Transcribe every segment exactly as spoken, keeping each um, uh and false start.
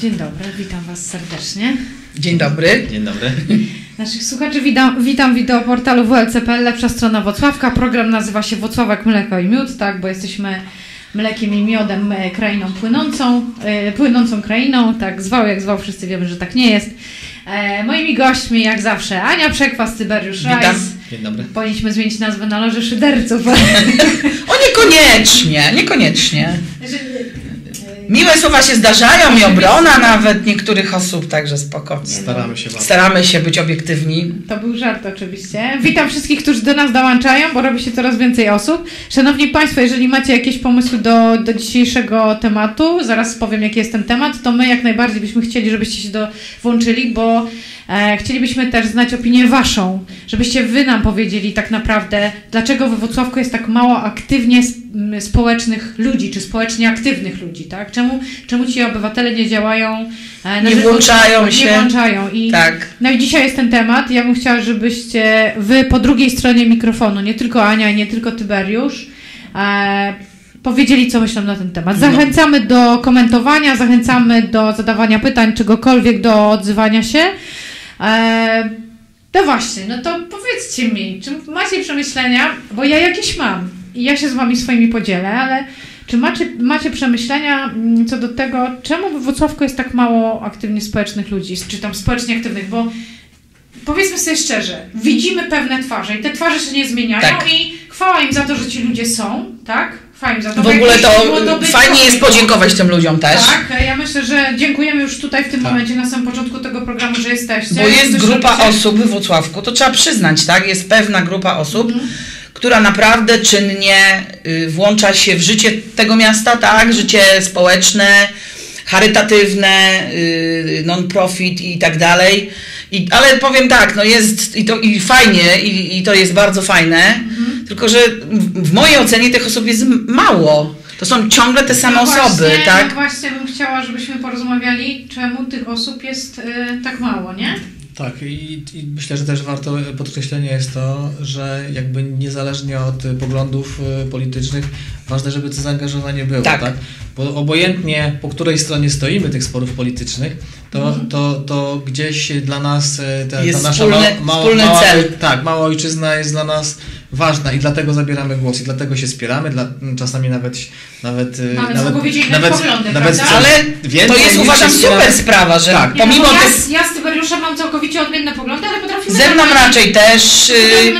Dzień dobry, witam Was serdecznie. Dzień dobry. Dzień dobry. Naszych słuchaczy witam, witam wideoportalu w l c kropka p l, lepsza strona Włocławka. Program nazywa się Włocławek Mleko i Miód, tak, bo jesteśmy mlekiem i miodem krainą płynącą, yy, płynącą krainą, tak zwał jak zwał, wszyscy wiemy, że tak nie jest. E, moimi gośćmi jak zawsze Ania Przekwas, Tyberiusz Rajs. Dzień dobry. Powinniśmy zmienić nazwę na Loży Szyderców. O niekoniecznie, niekoniecznie. Miłe słowa się zdarzają i obrona nawet niektórych osób, także spoko. Staramy się bardzo. Staramy się być obiektywni. To był żart oczywiście. Witam wszystkich, którzy do nas dołączają, bo robi się coraz więcej osób. Szanowni Państwo, jeżeli macie jakieś pomysły do, do dzisiejszego tematu, zaraz powiem jaki jest ten temat, to my jak najbardziej byśmy chcieli, żebyście się do, włączyli, bo e, chcielibyśmy też znać opinię Waszą, żebyście Wy nam powiedzieli tak naprawdę, dlaczego we Włocławku jest tak mało aktywnie m, społecznych ludzi, czy społecznie aktywnych ludzi, tak? Czemu, czemu ci obywatele nie działają? E, Nie włączają się. Nie włączają. I, tak. No i dzisiaj jest ten temat. Ja bym chciała, żebyście Wy po drugiej stronie mikrofonu, nie tylko Ania i nie tylko Tyberiusz, e, powiedzieli, co myślą na ten temat. Zachęcamy no. do komentowania, zachęcamy do zadawania pytań, czegokolwiek, do odzywania się. E, no właśnie, no to powiedzcie mi, czy macie przemyślenia, bo ja jakieś mam i ja się z Wami swoimi podzielę, ale czy macie, macie przemyślenia co do tego, czemu we Włocławku jest tak mało aktywnie społecznych ludzi, czy tam społecznie aktywnych, bo powiedzmy sobie szczerze, widzimy pewne twarze i te twarze się nie zmieniają tak. i chwała im za to, że ci ludzie są, tak? Chwała im za to. W ogóle to, to fajnie jest podziękować tym ludziom też. Tak, ja myślę, że dziękujemy już tutaj w tym tak. momencie na samym początku tego programu, że jesteście. Bo jest grupa osób we Włocławku, to trzeba przyznać, tak? Jest pewna grupa osób, mhm. która naprawdę czynnie y, włącza się w życie tego miasta, tak? Życie społeczne, charytatywne, y, non-profit i tak dalej. I, ale powiem tak, no jest i to i fajnie, i, i to jest bardzo fajne, mhm. tylko że w, w mojej ocenie tych osób jest mało. To są ciągle te same no osoby, właśnie, tak? No właśnie bym chciała, żebyśmy porozmawiali, czemu tych osób jest y, tak mało, nie? Tak, i, i myślę, że też warto podkreślenia jest to, że jakby niezależnie od poglądów politycznych, ważne, żeby to zaangażowanie było, tak? tak? Bo obojętnie po której stronie stoimy tych sporów politycznych, to, mhm. to, to gdzieś dla nas ta, ta nasza wspólny, ma, ma, wspólny mała, cel. Tak, mała ojczyzna jest dla nas ważna i dlatego zabieramy głos i dlatego się spieramy, dla, czasami nawet nawet nawet nawet, nawet, poglądy, nawet ale to jest uważam super sprawa, że tak. pomimo no, ja, tych... ja z Tyberiuszem mam całkowicie odmienne poglądy, ale potrafimy ze mną raczej też,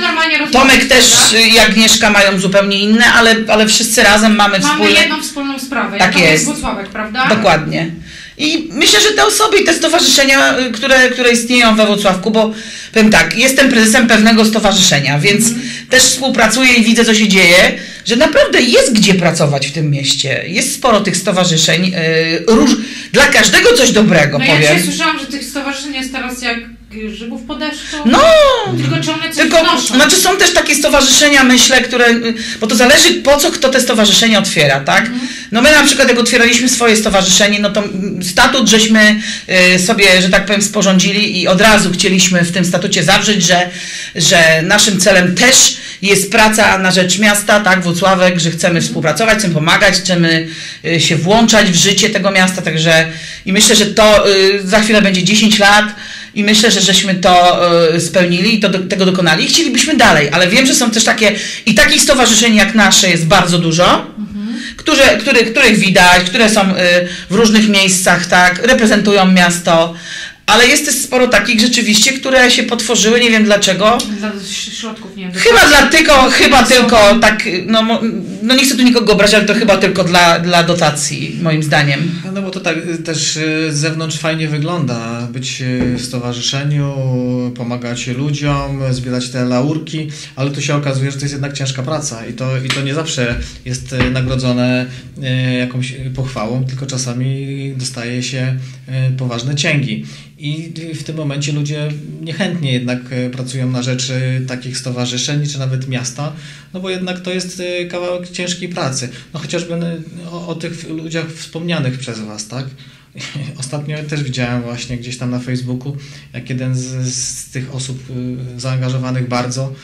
Tomek też prawda? i Agnieszka mają zupełnie inne, ale, ale wszyscy razem mamy, mamy wspólne... jedną wspólną sprawę, tak jest. jest Włocławek, prawda? Dokładnie. I myślę, że te osoby i te stowarzyszenia, które, które istnieją we Włocławku, bo powiem tak, jestem prezesem pewnego stowarzyszenia, więc mm. też współpracuję i widzę, co się dzieje, że naprawdę jest gdzie pracować w tym mieście. Jest sporo tych stowarzyszeń, yy, róż, dla każdego coś dobrego, no powiem. Ja się słyszałam, że tych stowarzyszeń jest teraz jak grzybów po deszczu. No! Tylko czy one coś tylko, wnoszą? Znaczy są też takie stowarzyszenia, myślę, które, bo to zależy po co kto te stowarzyszenia otwiera, tak? Mm. No my na przykład jak otwieraliśmy swoje stowarzyszenie, no to statut żeśmy y, sobie, że tak powiem, sporządzili i od razu chcieliśmy w tym statucie zawrzeć, że, że naszym celem też jest praca na rzecz miasta, tak, Włocławek, że chcemy współpracować, chcemy pomagać, chcemy y, się włączać w życie tego miasta, także i myślę, że to y, za chwilę będzie dziesięć lat i myślę, że żeśmy to y, spełnili i to do, tego dokonali i chcielibyśmy dalej, ale wiem, że są też takie i takich stowarzyszeń jak nasze jest bardzo dużo, mhm. które, które, których widać, które są y, w różnych miejscach, tak, reprezentują miasto. Ale jest też sporo takich rzeczywiście, które się potworzyły, nie wiem dlaczego. Dla środków, nie wiem. Chyba dla tylko, chyba tylko tak, no, no nie chcę tu nikogo obrazić, ale to chyba tylko dla, dla dotacji, moim zdaniem. No bo to tak też z zewnątrz fajnie wygląda, być w stowarzyszeniu, pomagać ludziom, zbierać te laurki, ale tu się okazuje, że to jest jednak ciężka praca i to, i to nie zawsze jest nagrodzone jakąś pochwałą, tylko czasami dostaje się poważne cięgi. I w tym momencie ludzie niechętnie jednak pracują na rzecz takich stowarzyszeń, czy nawet miasta, no bo jednak to jest kawałek ciężkiej pracy. No chociażby o, o tych ludziach wspomnianych przez Was, tak? Ostatnio też widziałem właśnie gdzieś tam na Facebooku, jak jeden z, z tych osób zaangażowanych bardzo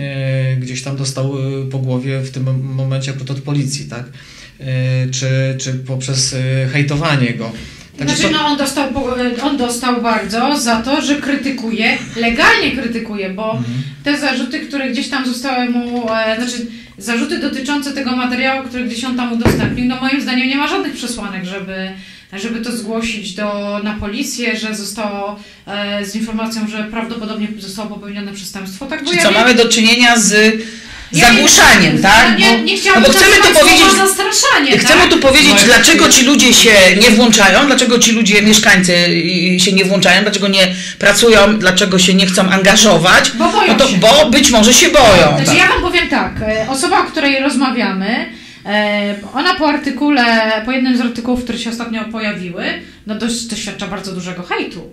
gdzieś tam dostał po głowie w tym momencie akurat od policji, tak? Czy, czy poprzez hejtowanie go. Także Znaczy, to- no on dostał, po- on dostał bardzo za to, że krytykuje, legalnie krytykuje, bo Mhm. te zarzuty, które gdzieś tam zostały mu, e, znaczy zarzuty dotyczące tego materiału, który gdzieś on tam udostępnił, no moim zdaniem nie ma żadnych przesłanek, żeby, żeby to zgłosić do, na policję, że zostało e, z informacją, że prawdopodobnie zostało popełnione przestępstwo. Tak, bo Czy ja co, wiem- mamy do czynienia z ja zagłuszaniem, nie, tak? Ja nie, Bo- nie no chciałabym bo chcemy tu nazywać powiedzieć, słowa zastraszanie, chcemy tak? tu powiedzieć, No, dlaczego ci ludzie się nie włączają, dlaczego ci ludzie, mieszkańcy y, się nie włączają, dlaczego nie pracują, dlaczego się nie chcą angażować, Bo boją no to, się. bo być może się boją. Znaczy tak. ja wam powiem tak, e, osoba, o której rozmawiamy, e, ona po artykule, po jednym z artykułów, które się ostatnio pojawiły, no dość doświadcza bardzo dużego hejtu.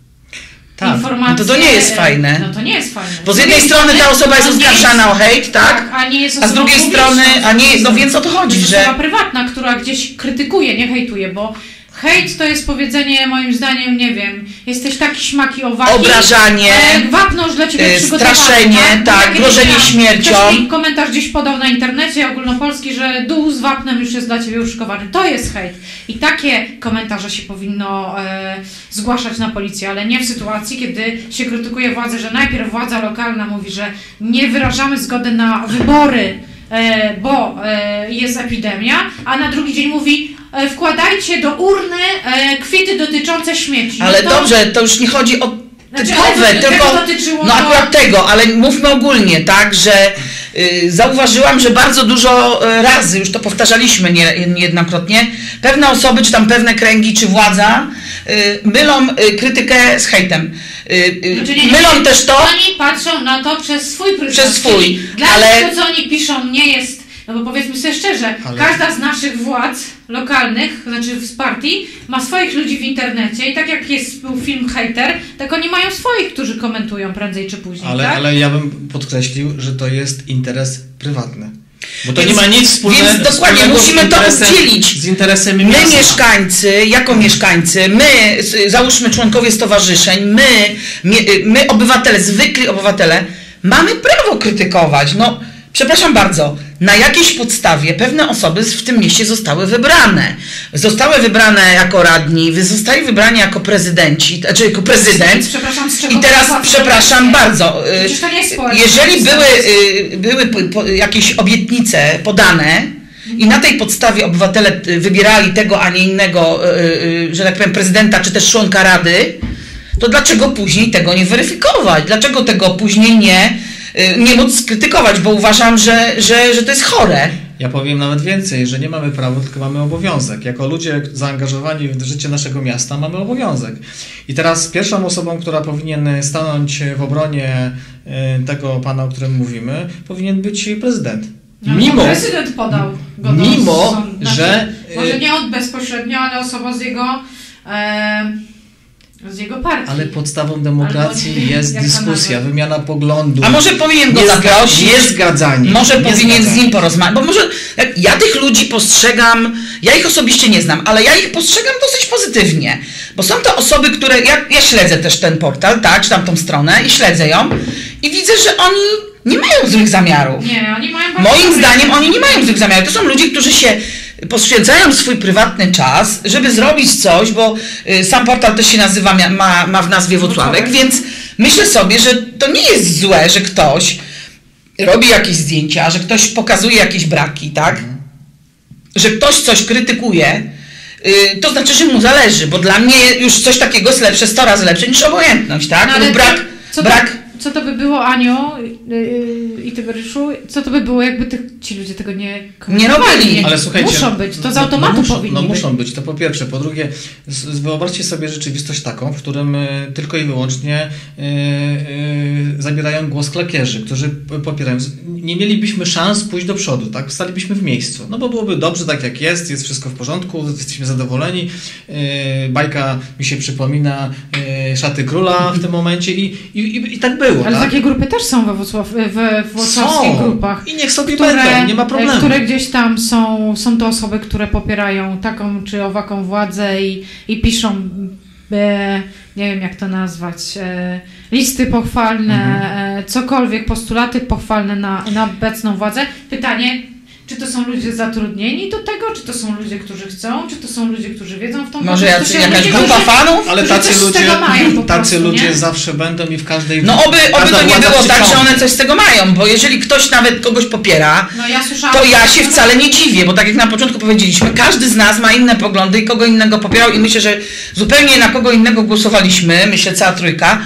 Tak. Informacje, No to to nie jest e, fajne. No to nie jest fajne. Bo z jednej strony ta osoba jest on nie oskarżana o hejt, tak? Tak, a nie jest A z osobą drugiej publiczną. strony, a nie, no więc o to chodzi, To jest że osoba prywatna, która gdzieś krytykuje, nie hejtuje, bo hejt to jest powiedzenie, moim zdaniem, nie wiem, jesteś taki śmaki owaki. obrażanie, E, wapno dla ciebie e, przygotowane. straszenie, tak, Kiedyś grożenie miałam- śmiercią. Ktoś mi komentarz gdzieś podał na internecie ogólnopolski, że dół z wapnem już jest dla ciebie uszykowany. To jest hejt. I takie komentarze się powinno e, zgłaszać na policję, ale nie w sytuacji, kiedy się krytykuje władzę, że najpierw władza lokalna mówi, że nie wyrażamy zgody na wybory, e, bo e, jest epidemia, a na drugi dzień mówi e, wkładajcie do urny e, kwity dotyczące śmieci. No ale to- dobrze, to już nie chodzi o Znaczy, typowe, ale tylko, tego dotyczyło no to- akurat tego, ale mówmy ogólnie, tak, że y, zauważyłam, że bardzo dużo y, razy, już to powtarzaliśmy nie, niejednokrotnie, pewne osoby, czy tam pewne kręgi, czy władza y, mylą y, krytykę z hejtem. Y, y, Znaczy, nie, nie, mylą nie. też to, Oni patrzą na to przez swój pryzmat. Przez swój, Czyli Dla ale- nich to, co oni piszą, nie jest. No bo powiedzmy sobie szczerze, Ale- każda z naszych władz lokalnych, znaczy z partii, ma swoich ludzi w internecie i tak jak jest był film Hater, tak oni mają swoich, którzy komentują prędzej czy później. Ale, tak? ale ja bym podkreślił, że to jest interes prywatny. Bo to Więc- nie ma nic wspólnego, więc dokładnie, wspólnego musimy z to interesem- oddzielić. z interesem my miasta. mieszkańcy, jako mieszkańcy, my, s- załóżmy członkowie stowarzyszeń, my, my, my obywatele, zwykli obywatele, mamy prawo krytykować. No, przepraszam bardzo, na jakiejś podstawie pewne osoby w tym mieście zostały wybrane. Zostały wybrane jako radni, wy- zostali wybrani jako prezydenci, znaczy jako prezydent. Przepraszam, z czego I teraz, władza przepraszam nie- bardzo, y, Przecież to nie jest społeczne. jeżeli były, y, były po- po- jakieś obietnice podane i na tej podstawie obywatele y, wybierali tego, a nie innego, y, y, że tak powiem, prezydenta czy też członka rady, to dlaczego później tego nie weryfikować? Dlaczego tego później nie, y, nie móc skrytykować? Bo uważam, że, że, że to jest chore. Ja powiem nawet więcej, że nie mamy prawa, tylko mamy obowiązek. Jako ludzie zaangażowani w życie naszego miasta mamy obowiązek. I teraz pierwszą osobą, która powinien stanąć w obronie y, tego pana, o którym mówimy, powinien być prezydent. No, Mimo, prezydent podał go do mimo, sądu. Znaczy, że, Może y, nie on bezpośrednio, ale osoba z jego e, z jego partii. ale podstawą demokracji Albo- jest jak to dyskusja, nazwać? wymiana poglądów. A może powinien go nie, zga- zaprosić? nie zgadzanie. Może nie powinien z zgadzanie. nim porozmawiać, bo może jak ja tych ludzi postrzegam, ja ich osobiście nie znam, ale ja ich postrzegam dosyć pozytywnie, bo są to osoby, które, ja, ja śledzę też ten portal, tak, czy tam tą stronę i śledzę ją i widzę, że oni nie mają złych zamiarów. Nie, oni mają bardzo Moim dobre- zdaniem oni nie mają złych zamiarów. To są ludzie, którzy się poświęcają swój prywatny czas, żeby zrobić coś, bo y, sam portal też się nazywa, mia- ma, ma w nazwie Włocławek, Włocławek. więc myślę sobie, że to nie jest złe, że ktoś robi jakieś zdjęcia, że ktoś pokazuje jakieś braki, tak? Że ktoś coś krytykuje, y, to znaczy, że mu zależy, bo dla mnie już coś takiego jest lepsze, sto razy lepsze niż obojętność, tak? No, ale Lub brak, to- co brak To, co to by było, Aniu yy, i Tyberyszu, co to by było, jakby tych, ci ludzie tego nie komentowali? robili. Ale słuchajcie, Muszą być, to z no- automatu no muszą, powinni No być. muszą być, to po pierwsze. Po drugie, z- z- wyobraźcie sobie rzeczywistość taką, w którym y, tylko i wyłącznie y, y, zabierają głos klakierzy, którzy p- popierają. Z- Nie mielibyśmy szans pójść do przodu, tak? Stalibyśmy w miejscu. No bo byłoby dobrze tak jak jest, jest wszystko w porządku, jesteśmy zadowoleni. Y, bajka mi się przypomina y, Szaty Króla w tym momencie i, i, i, i tak było. Ale tak? takie grupy też są we, Włocław, we włocławskich Są. grupach. I niech sobie Które, będą, nie ma problemu. które gdzieś tam są, są to osoby, które popierają taką czy owaką władzę i, i piszą, e, nie wiem jak to nazwać, e, listy pochwalne, Mhm. e, cokolwiek, postulaty pochwalne na, na obecną władzę. Pytanie, Czy to są ludzie zatrudnieni do tego, czy to są ludzie, którzy chcą, czy to są ludzie, którzy wiedzą w tą Może pomoc, jacy, to jakaś ludzie, grupa którzy, fanów? Ale którzy tacy coś z ludzie, tego mają po tacy prostu, ludzie nie? zawsze będą i w każdej... No oby, oby każda to nie władza było tak, że przyciągnie. one coś z tego mają, bo jeżeli ktoś nawet kogoś popiera, No ja słyszałam... to ja się wcale nie dziwię, bo tak jak na początku powiedzieliśmy, każdy z nas ma inne poglądy i kogo innego popierał i myślę, że zupełnie na kogo innego głosowaliśmy, myślę cała trójka.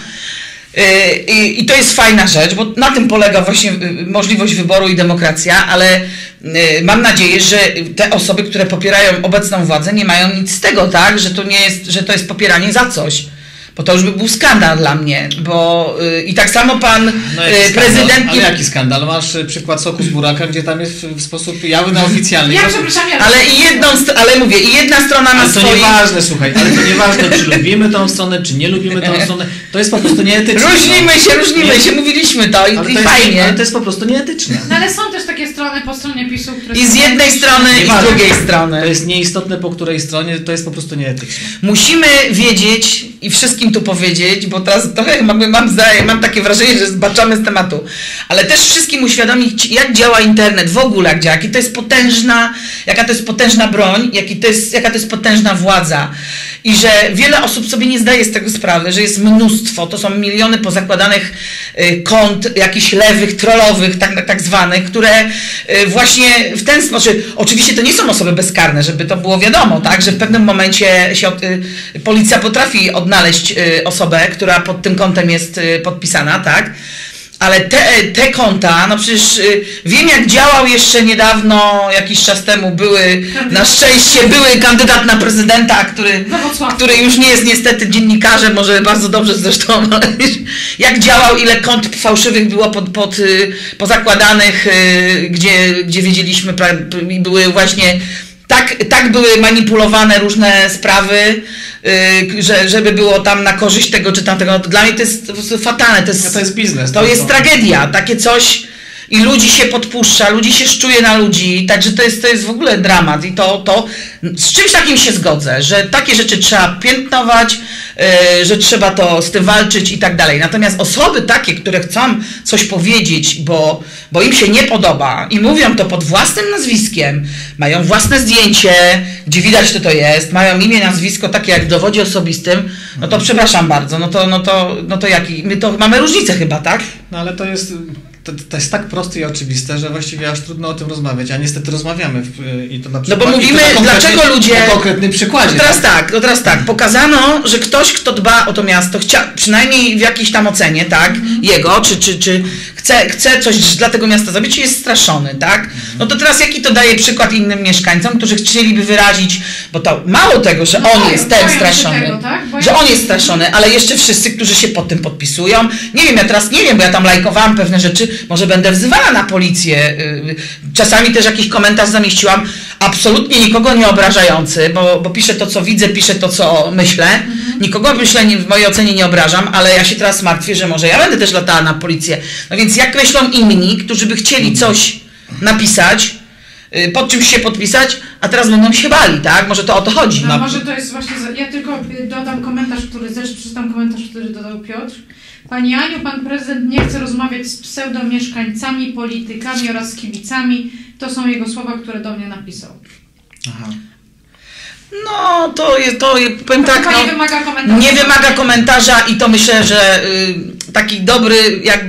I to jest fajna rzecz, bo na tym polega właśnie możliwość wyboru i demokracja, ale mam nadzieję, że te osoby, które popierają obecną władzę, nie mają nic z tego, tak, że to nie jest, że to jest popieranie za coś. Bo to już by był skandal dla mnie, bo yy, i tak samo pan no yy, prezydent... Skandal? Ale jaki skandal? Masz przykład soku z buraka, gdzie tam jest w, w sposób jawny, oficjalny. Ja przepraszam, ja Ale i jedną, ale mówię, i jedna strona ma ale to swoich... nieważne, słuchaj, ale to nieważne, czy lubimy tą stronę, czy nie lubimy tą stronę, to jest po prostu nieetyczne. Różnimy się, różnimy nie? się, mówiliśmy to i, ale i to jest, fajnie. Ale to jest po prostu nieetyczne. No ale są też takie strony po stronie PiSu, które... I z jednej strony, i z Nieważne. drugiej strony. To jest nieistotne po której stronie, to jest po prostu nieetyczne. Musimy wiedzieć i wszystkim tu powiedzieć, bo teraz trochę mam, mam, mam takie wrażenie, że zbaczamy z tematu, ale też wszystkim uświadomić, jak działa internet, w ogóle jak działa, jaki to jest potężna, jaka to jest potężna broń, jaki to jest, jaka to jest potężna władza. I że wiele osób sobie nie zdaje z tego sprawy, że jest mnóstwo, to są miliony pozakładanych y, kont, jakichś lewych, trollowych, tak, tak zwanych, które y, właśnie w ten sposób, oczywiście to nie są osoby bezkarne, żeby to było wiadomo, tak, że w pewnym momencie się, y, policja potrafi odnaleźć y, osobę, która pod tym kontem jest y, podpisana, tak. Ale te, te konta, no przecież y, wiem jak działał jeszcze niedawno, jakiś czas temu, były, na szczęście były kandydat na prezydenta, który, który już nie jest niestety dziennikarzem, może bardzo dobrze zresztą, ale jak działał, ile kont fałszywych było pod, pod, y, pozakładanych, y, gdzie, gdzie wiedzieliśmy, i były właśnie... Tak, tak były manipulowane różne sprawy, yy, że, żeby było tam na korzyść tego czy tamtego. No to dla mnie to jest, to jest fatalne. To jest, no to jest biznes. To, to jest to. tragedia. Takie coś i ludzi się podpuszcza, ludzi się szczuje na ludzi. Także to jest, to jest w ogóle dramat. I to, to z czymś takim się zgodzę, że takie rzeczy trzeba piętnować, yy, że trzeba to z tym walczyć i tak dalej. Natomiast osoby takie, które chcą coś powiedzieć, bo, bo im się nie podoba i mówią to pod własnym nazwiskiem, mają własne zdjęcie, gdzie widać, kto to jest, mają imię, nazwisko takie jak w dowodzie osobistym, no to przepraszam bardzo, no to, no to, no to jaki? My to mamy różnicę chyba, tak? No ale to jest... To, to jest tak proste i oczywiste, że właściwie aż trudno o tym rozmawiać, a niestety rozmawiamy w, i to na przykład... No bo mówimy, dlaczego ludzie... Na konkretnym przykładzie. No teraz tak? tak, no teraz tak, pokazano, że ktoś, kto dba o to miasto, chcia, przynajmniej w jakiejś tam ocenie, tak, mm. jego, czy, czy, czy chce, chce coś dla tego miasta zrobić, jest straszony, tak? Mm. No to teraz jaki to daje przykład innym mieszkańcom, którzy chcieliby wyrazić, bo to mało tego, że no on boją, jest ten straszony, tego, tak? że on jest straszony, ale jeszcze wszyscy, którzy się pod tym podpisują, nie wiem, ja teraz nie wiem, bo ja tam lajkowałam pewne rzeczy, może będę wzywała na policję, czasami też jakiś komentarz zamieściłam, absolutnie nikogo nie obrażający, bo, bo piszę to, co widzę, piszę to, co myślę, mhm. nikogo myślę, w mojej ocenie nie obrażam, ale ja się teraz martwię, że może ja będę też latała na policję. No więc jak myślą inni, którzy by chcieli coś napisać, pod czymś się podpisać, a teraz będą się bali, tak? Może to o to chodzi. No, może to jest właśnie, ja tylko dodam komentarz, który, zresztą przeczytam komentarz, który dodał Piotr. Pani Aniu, pan prezydent nie chce rozmawiać z pseudomieszkańcami, politykami oraz kibicami. To są jego słowa, które do mnie napisał. Aha. No, to jest, to jest, powiem to tak, no, nie wymaga komentarza. Nie wymaga komentarza i to myślę, że y, taki dobry jakby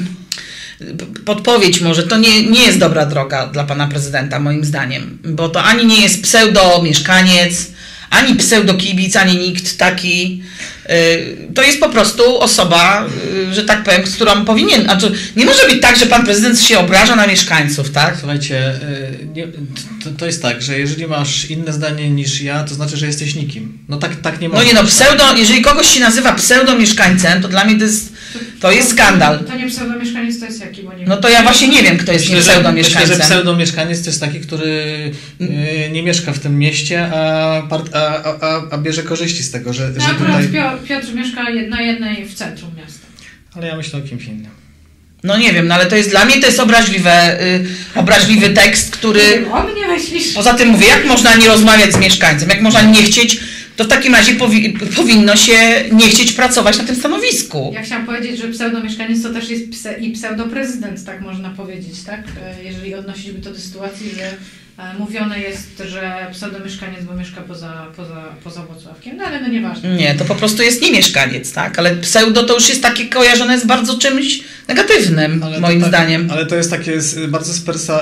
y, podpowiedź może, to nie, nie jest dobra droga dla pana prezydenta, moim zdaniem, bo to ani nie jest pseudo-mieszkaniec, ani pseudo-kibic, ani nikt taki. To jest po prostu osoba, że tak powiem, z którą powinien... Znaczy, nie może być tak, że pan prezydent się obraża na mieszkańców, tak? Słuchajcie, nie, to, to jest tak, że jeżeli masz inne zdanie niż ja, to znaczy, że jesteś nikim. No tak, tak nie może. No nie no, pseudo, jeżeli kogoś się nazywa pseudo-mieszkańcem, to dla mnie to jest, to jest skandal. To nie pseudo-mieszkaniec, to jest jaki? Bo nie no to ja właśnie nie wiem, kto jest myślę, pseudo-mieszkańcem. Myślę, że pseudo-mieszkaniec to jest taki, który nie mieszka w tym mieście, a, part, a, a, a bierze korzyści z tego, że, no, że tutaj... Piotr mieszka na jednej w centrum miasta. Ale ja myślę o kimś innym. No nie wiem, no ale to jest dla mnie to jest obraźliwe, yy, obraźliwy tekst, który... O mnie myślisz? Poza tym mówię, jak można nie rozmawiać z mieszkańcem, jak można nie chcieć to w takim razie powi powinno się nie chcieć pracować na tym stanowisku. Ja chciałam powiedzieć, że pseudomieszkaniec to też jest pse i pseudoprezydent, tak można powiedzieć, tak? Jeżeli odnosić by to do sytuacji, że mówione jest, że pseudomieszkaniec, bo mieszka poza, poza, poza Włocławkiem, no ale no nieważne. Nie, to po prostu jest nie mieszkaniec, tak? Ale pseudo to już jest takie kojarzone z bardzo czymś negatywnym, ale moim tak, zdaniem. Ale to jest takie bardzo spersa,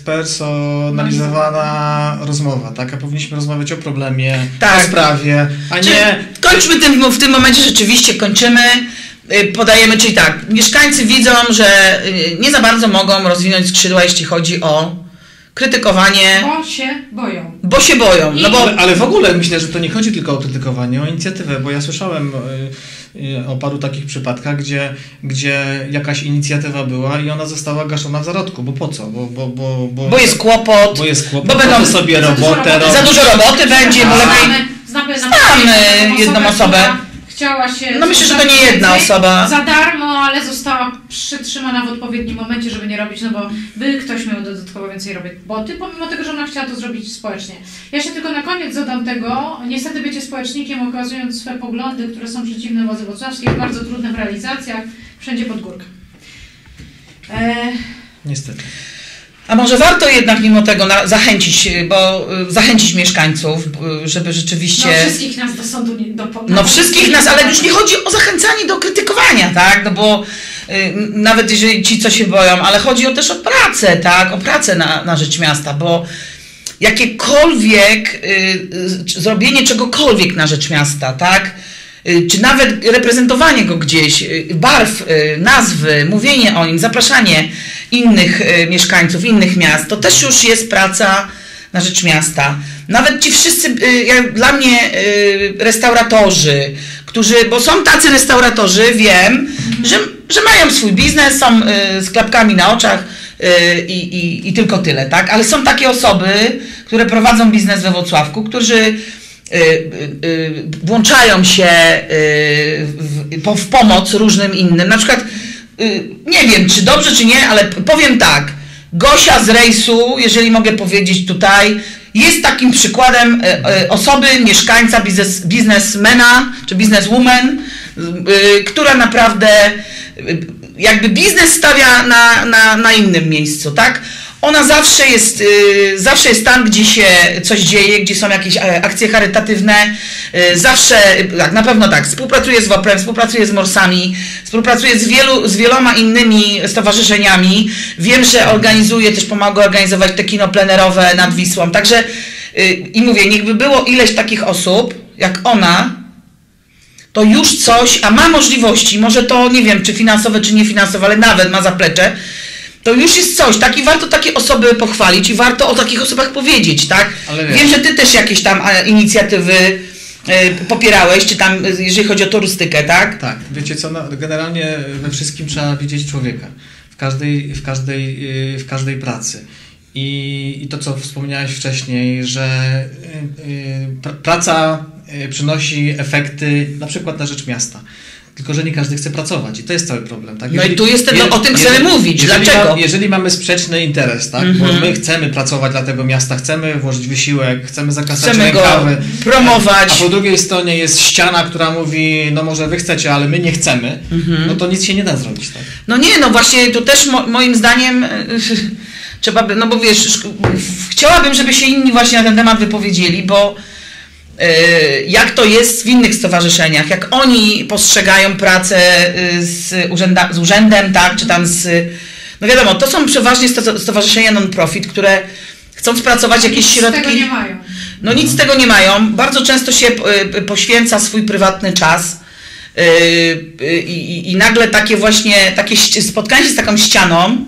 spersonalizowana rozmowa, tak? A powinniśmy rozmawiać o problemie, tak. o sprawie, a Czy nie... Kończmy tym, w tym momencie rzeczywiście kończymy. Podajemy, czyli tak, mieszkańcy widzą, że nie za bardzo mogą rozwinąć skrzydła, jeśli chodzi o krytykowanie. Bo się boją. Bo się boją. No bo... ale, ale w ogóle myślę, że to nie chodzi tylko o krytykowanie, o inicjatywę, bo ja słyszałem y, y, o paru takich przypadkach, gdzie, gdzie jakaś inicjatywa była i ona została gaszona w zarodku. Bo po co? Bo, bo, bo, bo, bo jest kłopot. Bo jest kłopot. Bo będą sobie robotę robić. Za dużo roboty będzie, bo lepiej. Znamy, znamy jedną osobę. Chciała się... No myślę, że to nie jedna osoba. Za darmo, ale została przytrzymana w odpowiednim momencie, żeby nie robić, no bo by ktoś miał dodatkowo więcej roboty, pomimo tego, że ona chciała to zrobić społecznie. Ja się tylko na koniec dodam tego, niestety bycie społecznikiem, okazując swoje poglądy, które są przeciwne władzy wrocławskiej, bardzo trudne w realizacjach, wszędzie pod górkę. E... Niestety. A może warto jednak mimo tego na, zachęcić, bo zachęcić mieszkańców, żeby rzeczywiście... No wszystkich nas do sądu nie... Do, do, no wszystkich nas, ale już nie chodzi o zachęcanie do krytykowania, tak? No bo y, nawet jeżeli ci, co się boją, ale chodzi o też o pracę, tak? O pracę na, na rzecz miasta, bo jakiekolwiek y, y, zrobienie czegokolwiek na rzecz miasta, tak? Y, czy nawet reprezentowanie go gdzieś, y, barw, y, nazwy, mówienie o nim, zapraszanie innych y, mieszkańców, innych miast, to też już jest praca na rzecz miasta. Nawet ci wszyscy, y, jak dla mnie y, restauratorzy, którzy, bo są tacy restauratorzy, wiem, mhm. że, że mają swój biznes, są y, z klapkami na oczach y, i, i tylko tyle, tak? Ale są takie osoby, które prowadzą biznes we Włocławku, którzy y, y, y, włączają się y, w, w pomoc różnym innym. Na przykład nie wiem, czy dobrze, czy nie, ale powiem tak. Gosia z rejsu, jeżeli mogę powiedzieć tutaj, jest takim przykładem osoby, mieszkańca, biznes, biznesmena, czy bizneswoman, która naprawdę jakby biznes stawia na, na, na innym miejscu, tak? Ona zawsze jest, zawsze jest tam, gdzie się coś dzieje, gdzie są jakieś akcje charytatywne, zawsze, tak, na pewno tak, współpracuje z WOPR-em, współpracuje z Morsami, współpracuje z, wielu, z wieloma innymi stowarzyszeniami. Wiem, że organizuje, też pomaga organizować te kino plenerowe nad Wisłą, także i mówię, niechby było ileś takich osób, jak ona, to już coś, a ma możliwości, może to, nie wiem, czy finansowe, czy niefinansowe, ale nawet ma zaplecze, to już jest coś, tak? I warto takie osoby pochwalić i warto o takich osobach powiedzieć, tak? Wiem, że ty też jakieś tam inicjatywy y, popierałeś, czy tam, jeżeli chodzi o turystykę, tak? Tak, wiecie co, no, generalnie we wszystkim trzeba widzieć człowieka, w każdej, w każdej, w każdej pracy. I, i to, co wspomniałeś wcześniej, że y, y, praca y, przynosi efekty na przykład na rzecz miasta. Tylko że nie każdy chce pracować i to jest cały problem. Tak? Jeżeli, no i tu jest tego, o tym chcemy jeżeli, mówić. Jeżeli Dlaczego? Ma, jeżeli mamy sprzeczny interes, tak? Mm-hmm. Bo my chcemy pracować dla tego miasta, chcemy włożyć wysiłek, chcemy zakasać chcemy rękawy, go promować. A po drugiej stronie jest ściana, która mówi, no może wy chcecie, ale my nie chcemy, mm-hmm. no to nic się nie da zrobić. Tak? No nie, no właśnie to też mo moim zdaniem trzeba by, no bo wiesz, chciałabym, żeby się inni właśnie na ten temat wypowiedzieli, bo jak to jest w innych stowarzyszeniach, jak oni postrzegają pracę z, urzęda, z urzędem, tak, czy tam z... No wiadomo, to są przeważnie stowarzyszenia non-profit, które chcąc pracować jakieś nic środki... Nic z tego nie mają. No nic z tego nie mają. Bardzo często się poświęca swój prywatny czas i, i, i nagle takie właśnie, takie spotkanie się z taką ścianą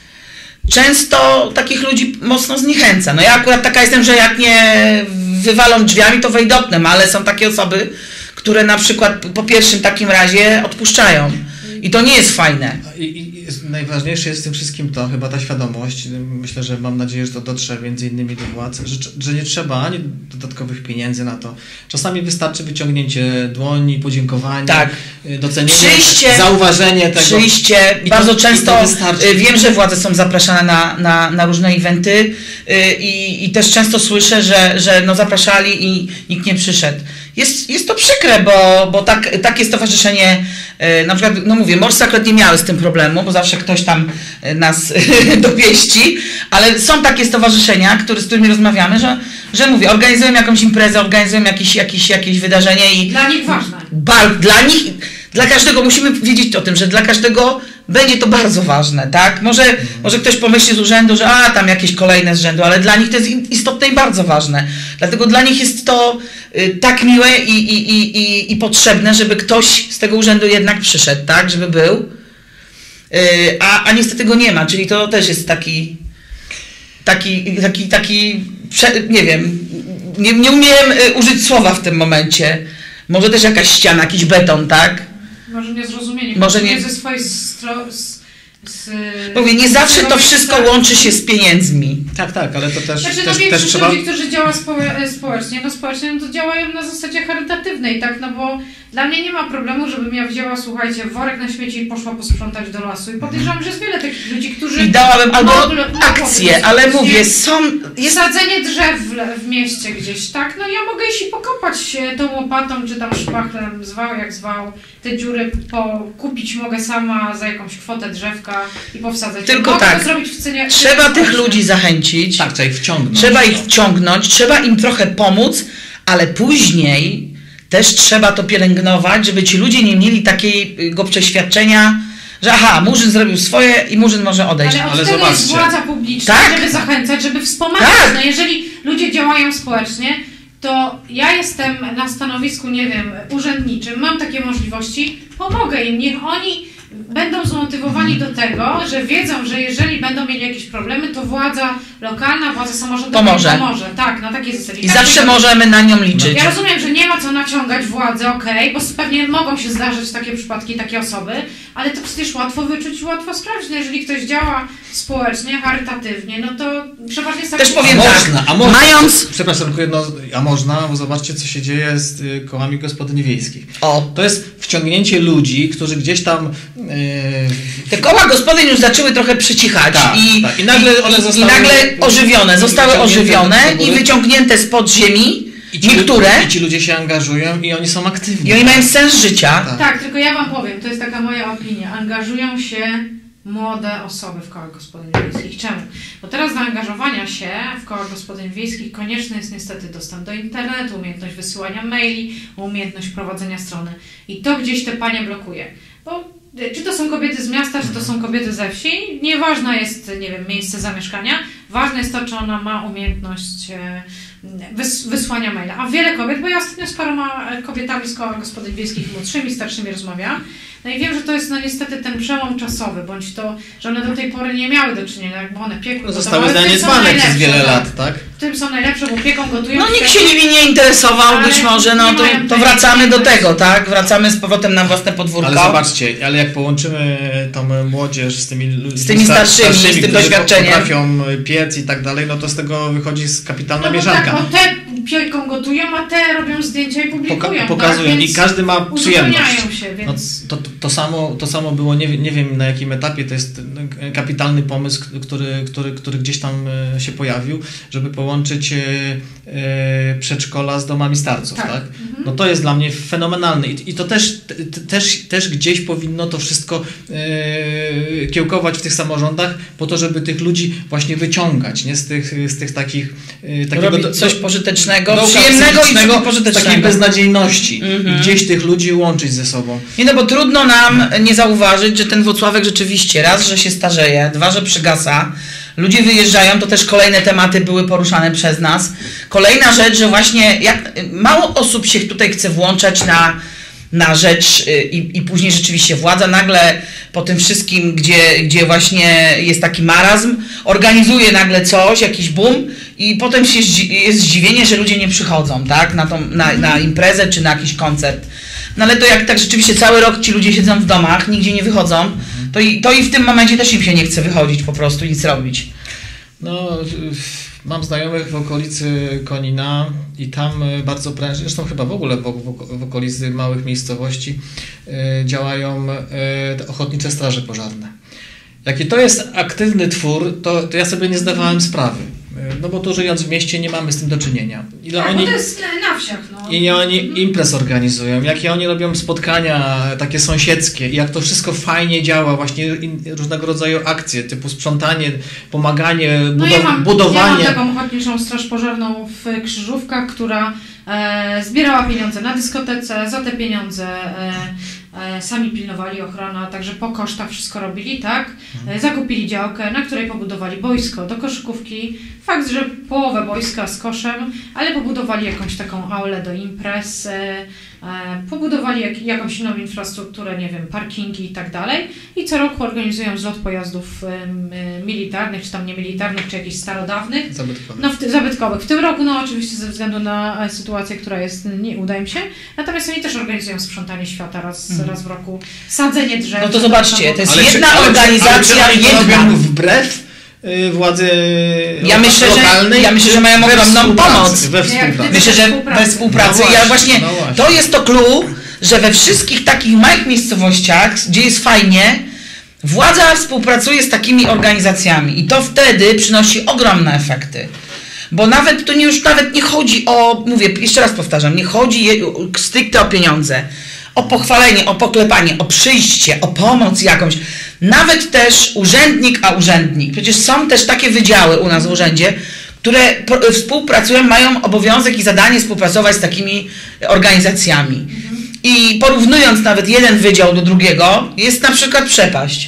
często takich ludzi mocno zniechęca. No ja akurat taka jestem, że jak nie wywalą drzwiami, to wejdę oknem, ale są takie osoby, które na przykład po pierwszym takim razie odpuszczają. I to nie jest fajne. I, i najważniejsze jest w tym wszystkim to, chyba ta świadomość, myślę, że mam nadzieję, że to dotrze między innymi do władz, że, że nie trzeba ani dodatkowych pieniędzy na to. Czasami wystarczy wyciągnięcie dłoni, podziękowanie, tak. docenienie, przyjście, zauważenie tego. Przyjście. I bardzo to, często wiem, że władze są zapraszane na, na, na różne eventy i, i też często słyszę, że, że no zapraszali i nikt nie przyszedł. jest, jest to przykre, bo, bo tak, takie stowarzyszenie, na przykład, no mówię, morscy akurat nie miały z tym problemu, bo zawsze ktoś tam nas dowieści, ale są takie stowarzyszenia, które, z którymi rozmawiamy, że, że mówię, organizują jakąś imprezę, organizują jakieś, jakieś, jakieś wydarzenie i... Dla nich ważne. Bar, dla nich, dla każdego, musimy wiedzieć o tym, że dla każdego będzie to bardzo ważne, tak? Może, mm. może ktoś pomyśli z urzędu, że a, tam jakieś kolejne z rzędu, ale dla nich to jest istotne i bardzo ważne. Dlatego dla nich jest to y, tak miłe i, i, i, i, i potrzebne, żeby ktoś z tego urzędu jednak przyszedł, tak? Żeby był. Y, a, a niestety go nie ma, czyli to też jest taki, taki, taki, taki nie wiem, nie, nie umiem użyć słowa w tym momencie. Może też jakaś ściana, jakiś beton, tak? Może niezrozumienie. Może nie ze swojej stro... z, z, Mówię, nie zawsze to wszystko łączy się z pieniędzmi. Tak, tak, ale to też, znaczy, też, no, też większość trzeba... ludzi, którzy działają społecznie, społecznie, no społecznie, no to działają na zasadzie charytatywnej, tak? No bo dla mnie nie ma problemu, żebym ja wzięła, słuchajcie, worek na śmieci i poszła posprzątać do lasu. I podejrzewam, że jest wiele takich ludzi, którzy... I dałabym albo mogły, akcje, ale mówię, są... Jest... Sadzenie drzew w, w mieście gdzieś, tak? No ja mogę iść i pokopać tą łopatą, czy tam szpachlem, zwał jak zwał, te dziury po, kupić mogę sama za jakąś kwotę drzewka i powsadzać. Tylko mogę tak, to zrobić w cenie, trzeba tych ludzi zachęcić. Tak, trzeba ich wciągnąć. Trzeba ich wciągnąć, trzeba im trochę pomóc, ale później też trzeba to pielęgnować, żeby ci ludzie nie mieli takiego przeświadczenia, że aha, Murzyn zrobił swoje i Murzyn może odejść. Ale od ale tego zobaczcie. jest władza publiczna, Tak. żeby zachęcać, żeby wspomagać. Tak. No jeżeli ludzie działają społecznie, to ja jestem na stanowisku, nie wiem, urzędniczym, mam takie możliwości, pomogę im, niech oni będą zmotywowani do tego, że wiedzą, że jeżeli będą mieli jakieś problemy, to władza lokalna, władza samorządowa pomoże. im pomoże. Tak, na takiej zasadzie. I tak, zawsze że... możemy na nią liczyć. Ja rozumiem, że nie ma co naciągać władzy, okej, okay, bo pewnie mogą się zdarzyć takie przypadki, takie osoby, ale to przecież łatwo wyczuć i łatwo sprawdzić. No jeżeli ktoś działa społecznie, charytatywnie, no to przeważnie jest tak... Też powiem a tak, można, a można, mając... Przepraszam, tylko jedno, a można, bo zobaczcie, co się dzieje z y, kołami gospodyń wiejskich. O. To jest wciągnięcie ludzi, którzy gdzieś tam... Yy, Te koła gospodyń już zaczęły trochę przycichać tak, i, tak. I nagle one i, zostały... i nagle ożywione, zostały ożywione i wyciągnięte spod ziemi, I ci, niektóre. I ci ludzie się angażują i oni są aktywni. I oni mają sens życia. Tak. Tak, tylko ja wam powiem, to jest taka moja opinia. Angażują się młode osoby w kołach gospodyń wiejskich. Czemu? Bo teraz do angażowania się w kołach gospodyń wiejskich konieczny jest niestety dostęp do internetu, umiejętność wysyłania maili, umiejętność prowadzenia strony. I to gdzieś te panie blokuje. Bo czy to są kobiety z miasta, czy to są kobiety ze wsi, nieważne jest, nie wiem, miejsce zamieszkania, ważne jest to, czy ona ma umiejętność wys wysłania maila. A wiele kobiet, bo ja ostatnio z paroma kobietami z koła gospodyń wiejskich młodszymi, starszymi rozmawiałam, no i wiem, że to jest no niestety ten przełom czasowy, bądź to, że one do tej pory nie miały do czynienia, bo one piekły, no, zostały zaniedbane przez wiele lat, tak? W tym są najlepsze, bo pieką, gotują. No nikt się nimi nie interesował, być może, no to, to wracamy do tego, tak? Wracamy z powrotem na własne podwórko. Ale zobaczcie, ale jak połączymy tą młodzież z tymi ludźmi z tymi starszymi, starszymi z tym którzy doświadczeniem, potrafią piec i tak dalej, no to z tego wychodzi kapitalna no mieszanka. Tak, bo te pieką gotują, a te robią zdjęcia i publikują. Poka pokazują tak? i każdy ma przyjemność. Się, więc... no, to, to, to, samo, to samo było, nie, nie wiem na jakim etapie, to jest kapitalny pomysł, który, który, który gdzieś tam się pojawił, żeby połączyć e, e, przedszkola z domami starców, tak? tak? Mhm. No to jest dla mnie fenomenalne i, i to też, te, też, też gdzieś powinno to wszystko e, kiełkować w tych samorządach po to, żeby tych ludzi właśnie wyciągać, nie? Z tych, z tych takich... E, takiego robić do, coś pożytecznego, do, przyjemnego i pożytecznego. Takiej beznadziejności mhm. i gdzieś tych ludzi łączyć ze sobą. Nie no, bo trudno nam nie zauważyć, że ten Włocławek rzeczywiście raz, że się starzeje, dwa, że przygasa. Ludzie wyjeżdżają, to też kolejne tematy były poruszane przez nas. Kolejna rzecz, że właśnie jak, mało osób się tutaj chce włączać na, na rzecz i, i później rzeczywiście władza nagle po tym wszystkim, gdzie, gdzie właśnie jest taki marazm, organizuje nagle coś, jakiś boom i potem się jest zdziwienie, że ludzie nie przychodzą, tak, na, tą, na, na imprezę czy na jakiś koncert. No ale to jak tak rzeczywiście cały rok ci ludzie siedzą w domach, nigdzie nie wychodzą, to i, to i w tym momencie też im się nie chce wychodzić po prostu, nic robić. No, mam znajomych w okolicy Konina i tam bardzo prężnie, zresztą chyba w ogóle w, w, w okolicy małych miejscowości y, działają y, ochotnicze straże pożarne. Jaki to jest aktywny twór, to, to ja sobie nie zdawałem sprawy. No bo tu żyjąc w mieście nie mamy z tym do czynienia. Ile tak, oni... bo to jest na wsiach, no. I oni imprez organizują, jakie oni robią spotkania takie sąsiedzkie i jak to wszystko fajnie działa, właśnie różnego rodzaju akcje, typu sprzątanie, pomaganie, budow- no ja mam, budowanie. Ja mam taką ochotniczą straż pożarną w Krzyżówkach, która e, zbierała pieniądze na dyskotece, za te pieniądze e, e, sami pilnowali ochrona, także po kosztach wszystko robili, tak? E, zakupili działkę, na której pobudowali boisko do koszykówki. Fakt, że połowę boiska z koszem, ale pobudowali jakąś taką aulę do imprez, e, pobudowali jak, jakąś inną infrastrukturę, nie wiem, parkingi i tak dalej. I co roku organizują zlot pojazdów e, militarnych, czy tam niemilitarnych, czy jakichś starodawnych. Zabytkowych. No, w ty, zabytkowych. W tym roku, no oczywiście ze względu na sytuację, która jest, nie uda im się. Natomiast oni też organizują sprzątanie świata raz, mm. raz w roku, sadzenie drzew. No to zobaczcie, to jest ale jedna czy, ale organizacja, ale czy, ale jedna. robią wbrew władzy ja myślę, lokalnej? że, ja myślę, że mają ogromną pomoc. We współpracy. Myślę, że we współpracy. No ja właśnie, właśnie, no właśnie. to jest to clue, że we wszystkich takich małych miejscowościach, gdzie jest fajnie, władza współpracuje z takimi organizacjami i to wtedy przynosi ogromne efekty. Bo nawet to nie, już nawet nie chodzi o, mówię, jeszcze raz powtarzam, nie chodzi stricte o pieniądze, o pochwalenie, o poklepanie, o przyjście, o pomoc jakąś. Nawet też urzędnik, a urzędnik. Przecież są też takie wydziały u nas w urzędzie, które współpracują, mają obowiązek i zadanie współpracować z takimi organizacjami. Mhm. I porównując nawet jeden wydział do drugiego, jest na przykład przepaść.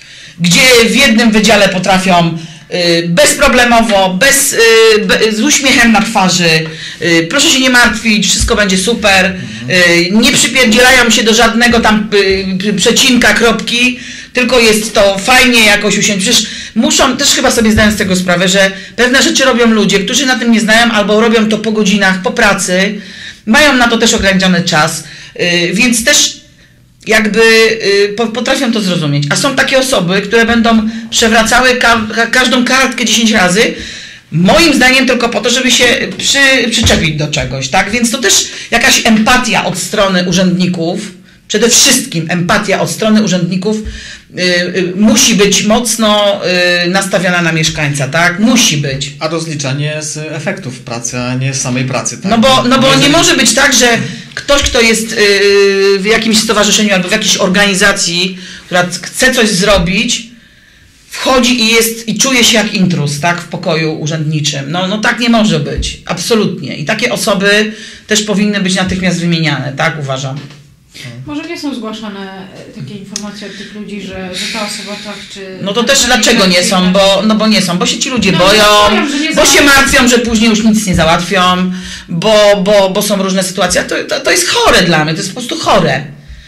Gdzie w jednym wydziale potrafią y, bezproblemowo, bez, y, be, z uśmiechem na twarzy, y, proszę się nie martwić, wszystko będzie super, y, nie przypierdzielają się do żadnego tam y, przecinka, kropki, tylko jest to fajnie jakoś usiąść. Przecież muszą, też chyba sobie zdają z tego sprawę, że pewne rzeczy robią ludzie, którzy na tym nie znają, albo robią to po godzinach, po pracy, mają na to też ograniczony czas, yy, więc też jakby yy, potrafią to zrozumieć. A są takie osoby, które będą przewracały ka każdą kartkę dziesięć razy, moim zdaniem tylko po to, żeby się przy, przyczepić do czegoś, tak? Więc to też jakaś empatia od strony urzędników, przede wszystkim empatia od strony urzędników y, y, musi być mocno y, nastawiona na mieszkańca, tak? Musi być. A rozliczanie z efektów pracy, a nie z samej pracy, tak? No bo, no bo nie, nie może być tak, że ktoś, kto jest y, w jakimś stowarzyszeniu albo w jakiejś organizacji, która chce coś zrobić, wchodzi i jest i czuje się jak intruz, tak? W pokoju urzędniczym. No, no tak nie może być. Absolutnie. I takie osoby też powinny być natychmiast wymieniane, tak? Uważam. Może nie są zgłaszane takie informacje od tych ludzi, że, że ta osoba tak czy... No to też dlaczego nie są? Bo, no bo nie są, bo się ci ludzie no, boją, boją bo się martwią, że później już nic nie załatwią, bo, bo, bo są różne sytuacje. To, to, to jest chore dla mnie, to jest po prostu chore.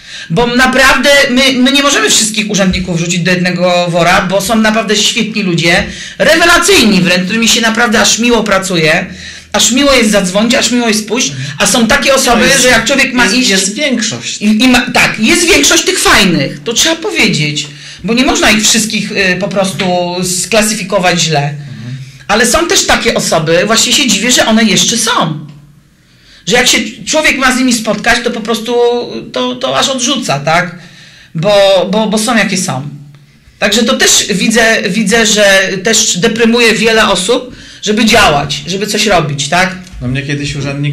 Bo naprawdę my, my nie możemy wszystkich urzędników wrzucić do jednego wora, bo są naprawdę świetni ludzie, rewelacyjni wręcz, którymi się naprawdę aż miło pracuje. Aż miło jest zadzwonić, aż miło jest pójść, a są takie osoby, jest, że jak człowiek ma jest, iść... Jest większość. I, i ma, tak, jest większość tych fajnych, to trzeba powiedzieć, bo nie można ich wszystkich y, po prostu sklasyfikować źle. Mhm. Ale są też takie osoby, właśnie się dziwię, że one jeszcze są. Że jak się człowiek ma z nimi spotkać, to po prostu to, to aż odrzuca, tak? Bo, bo, bo są jakie są. Także to też widzę, widzę, że też deprymuje wiele osób, żeby działać, żeby coś robić, tak? No mnie kiedyś urzędnik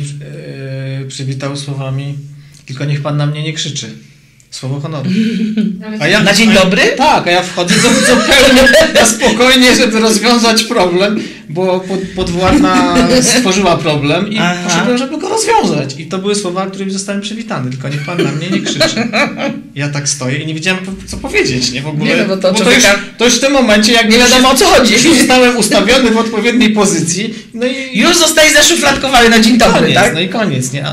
yy, przywitał słowami: tylko niech pan na mnie nie krzyczy. Słowo honoru. A ja, na dzień a ja, dobry? Tak, a ja wchodzę zupełnie na spokojnie, żeby rozwiązać problem, bo pod, podwładna stworzyła problem i Aha. poszedłem, żeby go rozwiązać. I to były słowa, którymi zostałem przywitany. Tylko niech pan na mnie nie krzyczy. Ja tak stoję i nie wiedziałem, co powiedzieć, nie? W ogóle. Nie, no bo to, bo człowieka... to, już, to już w tym momencie, jak nie wiadomo o co chodzi. Już zostałem ustawiony w odpowiedniej pozycji. No i już zostaje zaszufladkowany na dzień dobry, koniec, tak? No i koniec, nie?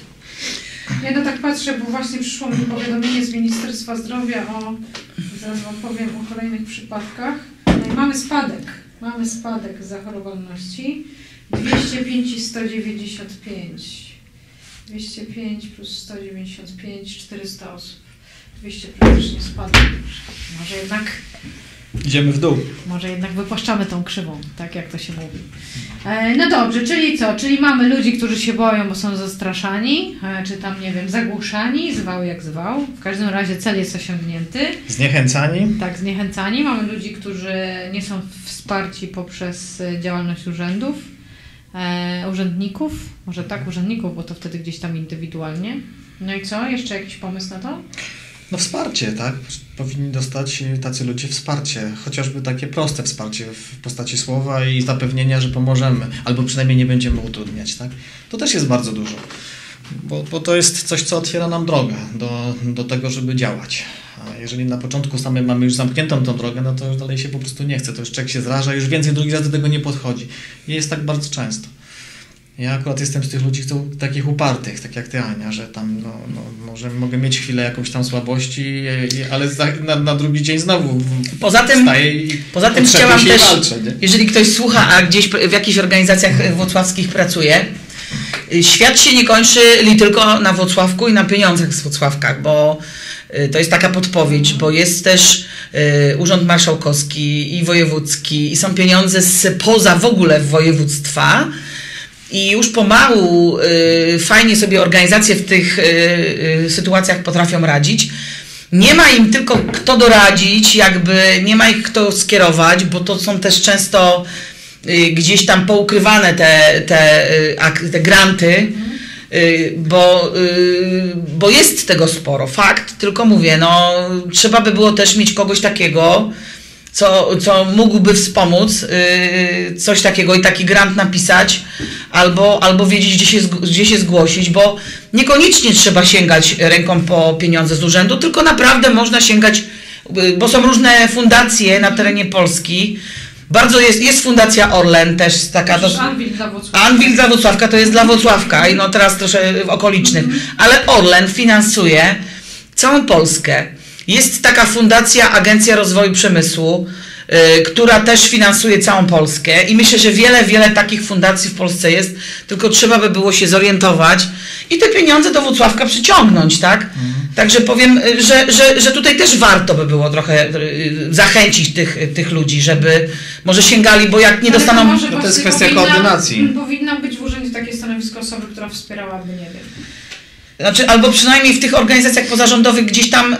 Ja no tak patrzę, bo właśnie przyszło mi powiadomienie z Ministerstwa Zdrowia o, zaraz wam powiem o kolejnych przypadkach. No i mamy spadek, mamy spadek zachorowalności dwieście pięć i sto dziewięćdziesiąt pięć. dwieście pięć plus sto dziewięćdziesiąt pięć, czterysta osób. dwieście praktycznie spadek. Może jednak... Idziemy w dół. Może jednak wypłaszczamy tą krzywą, tak jak to się mówi. E, no dobrze, czyli co? Czyli mamy ludzi, którzy się boją, bo są zastraszani, e, czy tam, nie wiem, zagłuszani, zwał jak zwał. W każdym razie cel jest osiągnięty. Zniechęcani. Tak, zniechęcani. Mamy ludzi, którzy nie są wsparci poprzez działalność urzędów. e, urzędników, może tak, urzędników, bo to wtedy gdzieś tam indywidualnie. No i co? Jeszcze jakiś pomysł na to? No wsparcie, tak? Powinni dostać tacy ludzie wsparcie, chociażby takie proste wsparcie w postaci słowa i zapewnienia, że pomożemy, albo przynajmniej nie będziemy utrudniać, tak? To też jest bardzo dużo, bo, bo to jest coś, co otwiera nam drogę do, do tego, żeby działać. A jeżeli na początku same mamy już zamkniętą tą drogę, no to już dalej się po prostu nie chce, to już człowiek się zraża, już więcej drugi raz do tego nie podchodzi. I jest tak bardzo często. Ja akurat jestem z tych ludzi, którzy takich upartych, tak jak ty, Ania, że tam no, no, może mogę mieć chwilę jakąś tam słabości, ale na, na drugi dzień znowu poza tym, wstaję i poza tym chciałam też, walczę, jeżeli ktoś słucha, a gdzieś w jakichś organizacjach włocławskich pracuje, świat się nie kończy li tylko na Włocławku i na pieniądzach z Włocławkach, bo to jest taka podpowiedź, bo jest też Urząd Marszałkowski i wojewódzki i są pieniądze z poza w ogóle województwa. I już pomału y, fajnie sobie organizacje w tych y, y, sytuacjach potrafią radzić. Nie ma im tylko kto doradzić, jakby nie ma ich kto skierować, bo to są też często y, gdzieś tam poukrywane te, te, y, te granty, y, bo, y, bo jest tego sporo. Fakt, tylko mówię, no trzeba by było też mieć kogoś takiego, Co, co mógłby wspomóc, yy, coś takiego i taki grant napisać, albo, albo wiedzieć, gdzie się, gdzie się zgłosić, bo niekoniecznie trzeba sięgać ręką po pieniądze z urzędu, tylko naprawdę można sięgać, yy, bo są różne fundacje na terenie Polski. Bardzo jest, jest Fundacja Orlen też taka. To Anwil dla Włocławka. Anwil dla Włocławka to jest dla Włocławka i no teraz troszkę okolicznych, ale Orlen finansuje całą Polskę. Jest taka fundacja, Agencja Rozwoju Przemysłu, yy, która też finansuje całą Polskę i myślę, że wiele, wiele takich fundacji w Polsce jest, tylko trzeba by było się zorientować i te pieniądze do Włocławka przyciągnąć, tak? Mhm. Także powiem, że, że, że tutaj też warto by było trochę yy, zachęcić tych, tych ludzi, żeby może sięgali, bo jak nie Ale dostaną... to, może no to jest kwestia powinna, koordynacji. Powinno być w urzędzie takie stanowisko osoby, która wspierałaby, nie wiem. Znaczy, albo przynajmniej w tych organizacjach pozarządowych gdzieś tam,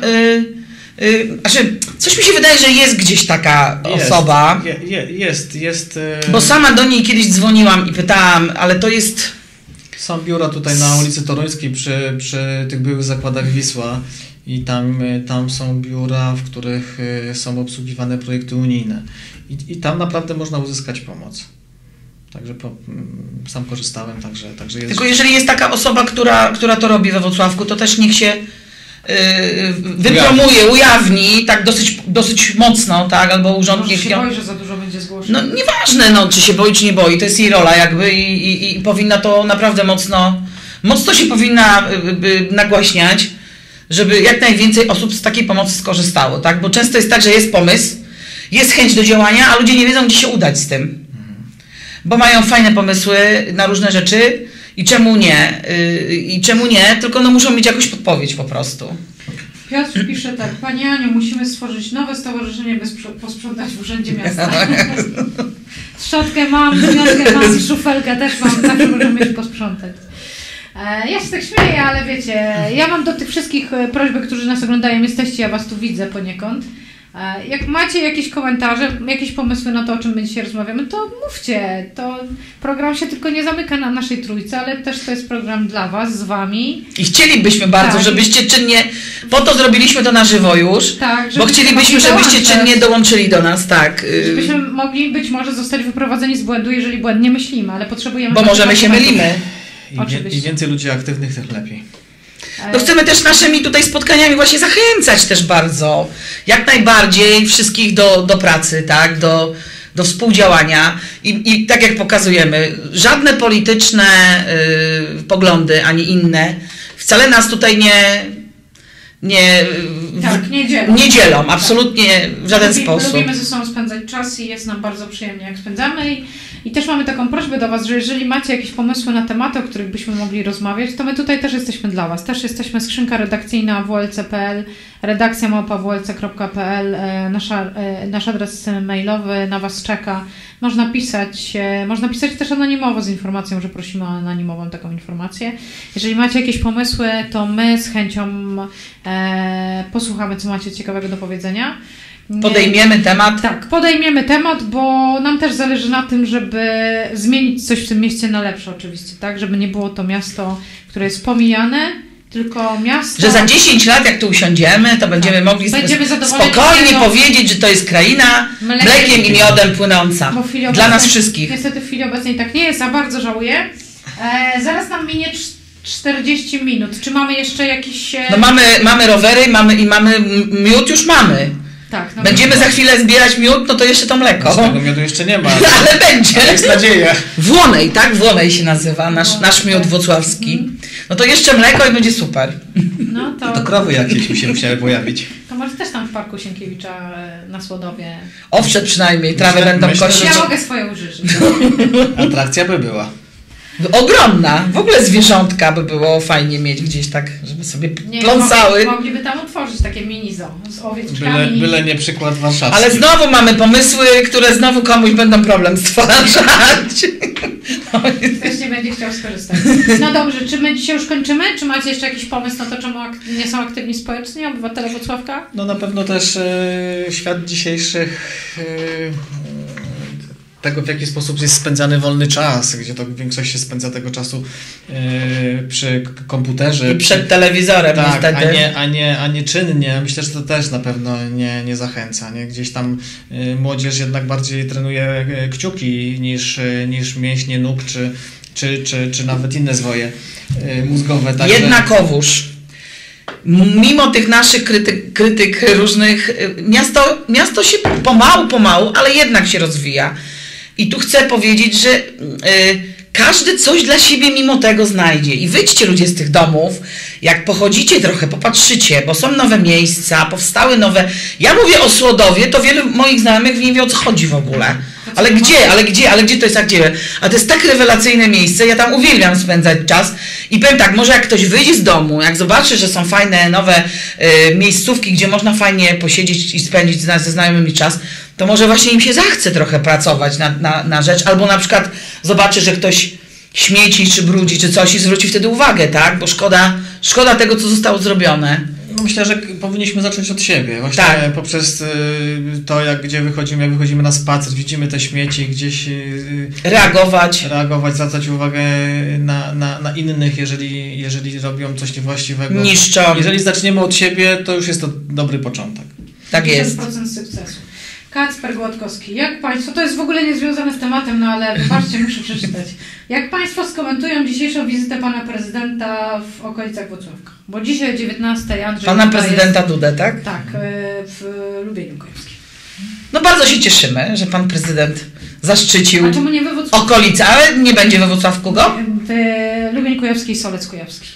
yy, yy, znaczy, coś mi się wydaje, że jest gdzieś taka jest, osoba. Je, je, jest, jest. Yy... Bo sama do niej kiedyś dzwoniłam i pytałam, ale to jest... Są biura tutaj na ulicy Toruńskiej przy, przy tych byłych zakładach Wisła i tam, tam są biura, w których są obsługiwane projekty unijne. I, i tam naprawdę można uzyskać pomoc. Także po, sam korzystałem, także, także jest... Tylko jeżeli jest taka osoba, która, która to robi we Włocławku, to też niech się yy, wypromuje, ujawni, tak dosyć, dosyć mocno, tak, albo urząd Może niech się ją... boi, że za dużo będzie zgłoszeń. No nieważne, no, czy się boi, czy nie boi, to jest jej rola jakby i, i, i powinna to naprawdę mocno, mocno się powinna y, y, nagłaśniać, żeby jak najwięcej osób z takiej pomocy skorzystało, tak, bo często jest tak, że jest pomysł, jest chęć do działania, a ludzie nie wiedzą, gdzie się udać z tym. Bo mają fajne pomysły na różne rzeczy i czemu nie, yy, i czemu nie, tylko no muszą mieć jakąś podpowiedź po prostu. Piotr pisze tak, Pani Aniu, musimy stworzyć nowe stowarzyszenie, by posprzątać w Urzędzie Miasta. Szczotkę mam, zmiotkę mam, szufelkę też mam, zawsze możemy mieć posprzątać. E, ja się tak śmieję, ale wiecie, ja mam do tych wszystkich prośby, którzy nas oglądają, jesteście, ja Was tu widzę poniekąd. Jak macie jakieś komentarze, jakieś pomysły na to, o czym my dzisiaj rozmawiamy, to mówcie. To program się tylko nie zamyka na naszej trójce, ale też to jest program dla Was, z Wami. I chcielibyśmy bardzo, tak. żebyście czynnie, po to zrobiliśmy to na żywo już, tak, bo chcielibyśmy, żebyście czynnie dołączyli do nas, tak. Żebyśmy mogli być może zostać wyprowadzeni z błędu, jeżeli błędnie myślimy, ale potrzebujemy... Bo możemy się mylimy. I, wie, I więcej ludzi aktywnych, tym lepiej. No chcemy też naszymi tutaj spotkaniami właśnie zachęcać też bardzo, jak najbardziej wszystkich do, do pracy, tak, do, do współdziałania i, i tak jak pokazujemy, żadne polityczne y, poglądy ani inne wcale nas tutaj nie nie, tak, nie dzielą, nie dzielą absolutnie w żaden Lubi, sposób. Lubimy ze sobą spędzać czas i jest nam bardzo przyjemnie, jak spędzamy. I, I też mamy taką prośbę do Was, że jeżeli macie jakieś pomysły na tematy, o których byśmy mogli rozmawiać, to my tutaj też jesteśmy dla Was. Też jesteśmy skrzynka redakcyjna w l c kropka p l, redakcja małpa w l c kropka p l, nasza, nasz adres mailowy na Was czeka. Można pisać, można pisać też anonimowo z informacją, że prosimy o anonimową taką informację. Jeżeli macie jakieś pomysły, to my z chęcią e, posłuchamy, co macie ciekawego do powiedzenia. Nie, podejmiemy temat. Tak, podejmiemy temat, bo nam też zależy na tym, żeby zmienić coś w tym mieście na lepsze oczywiście, tak? Żeby nie było to miasto, które jest pomijane, tylko miasto... Że za dziesięć lat, jak tu usiądziemy, to będziemy tak. mogli będziemy spokojnie tego... powiedzieć, że to jest kraina mlekiem, mlekiem i miodem płynąca. Dla obecnej, nas wszystkich. Niestety w chwili obecnej tak nie jest, a bardzo żałuję. E, zaraz nam minie czterdzieści minut. Czy mamy jeszcze jakiś... No mamy, mamy rowery mamy, i mamy miód już mamy. Tak, no będziemy za chwilę zbierać miód, no to jeszcze to mleko. Z tego miodu jeszcze nie ma. Ale będzie. Ale jest nadzieja. Włonej, tak? Włonej się nazywa, nasz, nasz miód włocławski. No to jeszcze mleko i będzie super. No to... to krowy jakieś mi się musiały pojawić. To może też tam w Parku Sienkiewicza na Słodowie. Owszem, przynajmniej, trawy myślę, będą myślę, kosić. Ja mogę swoje użyć. Atrakcja by była. Ogromna. W ogóle zwierzątka by było fajnie mieć gdzieś tak, żeby sobie nie, pląsały. Mogliby tam otworzyć takie mini zoo z owieczkami. Byle, byle nie przykład warszawski. Ale znowu mamy pomysły, które znowu komuś będą problem stwarzać. Ktoś nie będzie chciał skorzystać. No dobrze, czy my dzisiaj już kończymy? Czy macie jeszcze jakiś pomysł na to, czemu nie są aktywni społecznie obywatele Włocławka? No na pewno też e, świat dzisiejszych e, tego, w jaki sposób jest spędzany wolny czas, gdzie to większość się spędza tego czasu e, przy komputerze. I przed telewizorem tak, niestety. A nie, a, nie, a nie czynnie. Myślę, że to też na pewno nie, nie zachęca. Nie? Gdzieś tam e, młodzież jednak bardziej trenuje kciuki niż, niż mięśnie nóg, czy, czy, czy, czy nawet inne zwoje e, mózgowe. Także... Jednakowoż. Mimo tych naszych krytyk, krytyk różnych, miasto, miasto się pomału, pomału, ale jednak się rozwija. I tu chcę powiedzieć, że y, każdy coś dla siebie mimo tego znajdzie. I wyjdźcie ludzie z tych domów, jak pochodzicie trochę, popatrzycie, bo są nowe miejsca, powstały nowe... Ja mówię o Słodowie, to wielu moich znajomych nie wie, o co chodzi w ogóle. Ale gdzie, ale gdzie, ale gdzie to jest, a gdzie? A to jest tak rewelacyjne miejsce, ja tam uwielbiam spędzać czas i powiem tak, może jak ktoś wyjdzie z domu, jak zobaczy, że są fajne, nowe y, miejscówki, gdzie można fajnie posiedzieć i spędzić z, ze znajomymi czas, to może właśnie im się zachce trochę pracować na, na, na rzecz, albo na przykład zobaczy, że ktoś śmieci, czy brudzi, czy coś i zwróci wtedy uwagę, tak? Bo szkoda, szkoda tego, co zostało zrobione. No myślę, że powinniśmy zacząć od siebie. Właśnie tak. Poprzez to, jak gdzie wychodzimy, jak wychodzimy na spacer, widzimy te śmieci, gdzieś reagować, reagować, zwracać uwagę na, na, na innych, jeżeli, jeżeli robią coś niewłaściwego. Niszczą. Jeżeli zaczniemy od siebie, to już jest to dobry początek. Tak jest. pięćdziesiąt procent sukcesu. Kacper Gładkowski, jak Państwo, to jest w ogóle niezwiązane z tematem, no ale wybaczcie, muszę przeczytać. Jak Państwo skomentują dzisiejszą wizytę Pana Prezydenta w okolicach Włocławka? Bo dzisiaj o dziewiętnastej Andrzej Pana Duda Prezydenta jest, Dudę, tak? Tak, w Lubieniu Kujawskim. No bardzo się cieszymy, że Pan Prezydent zaszczycił A czemu nie we Włocławku? okolice, ale nie będzie we Włocławku go? W Lubień Kujawski i Solec Kujawski.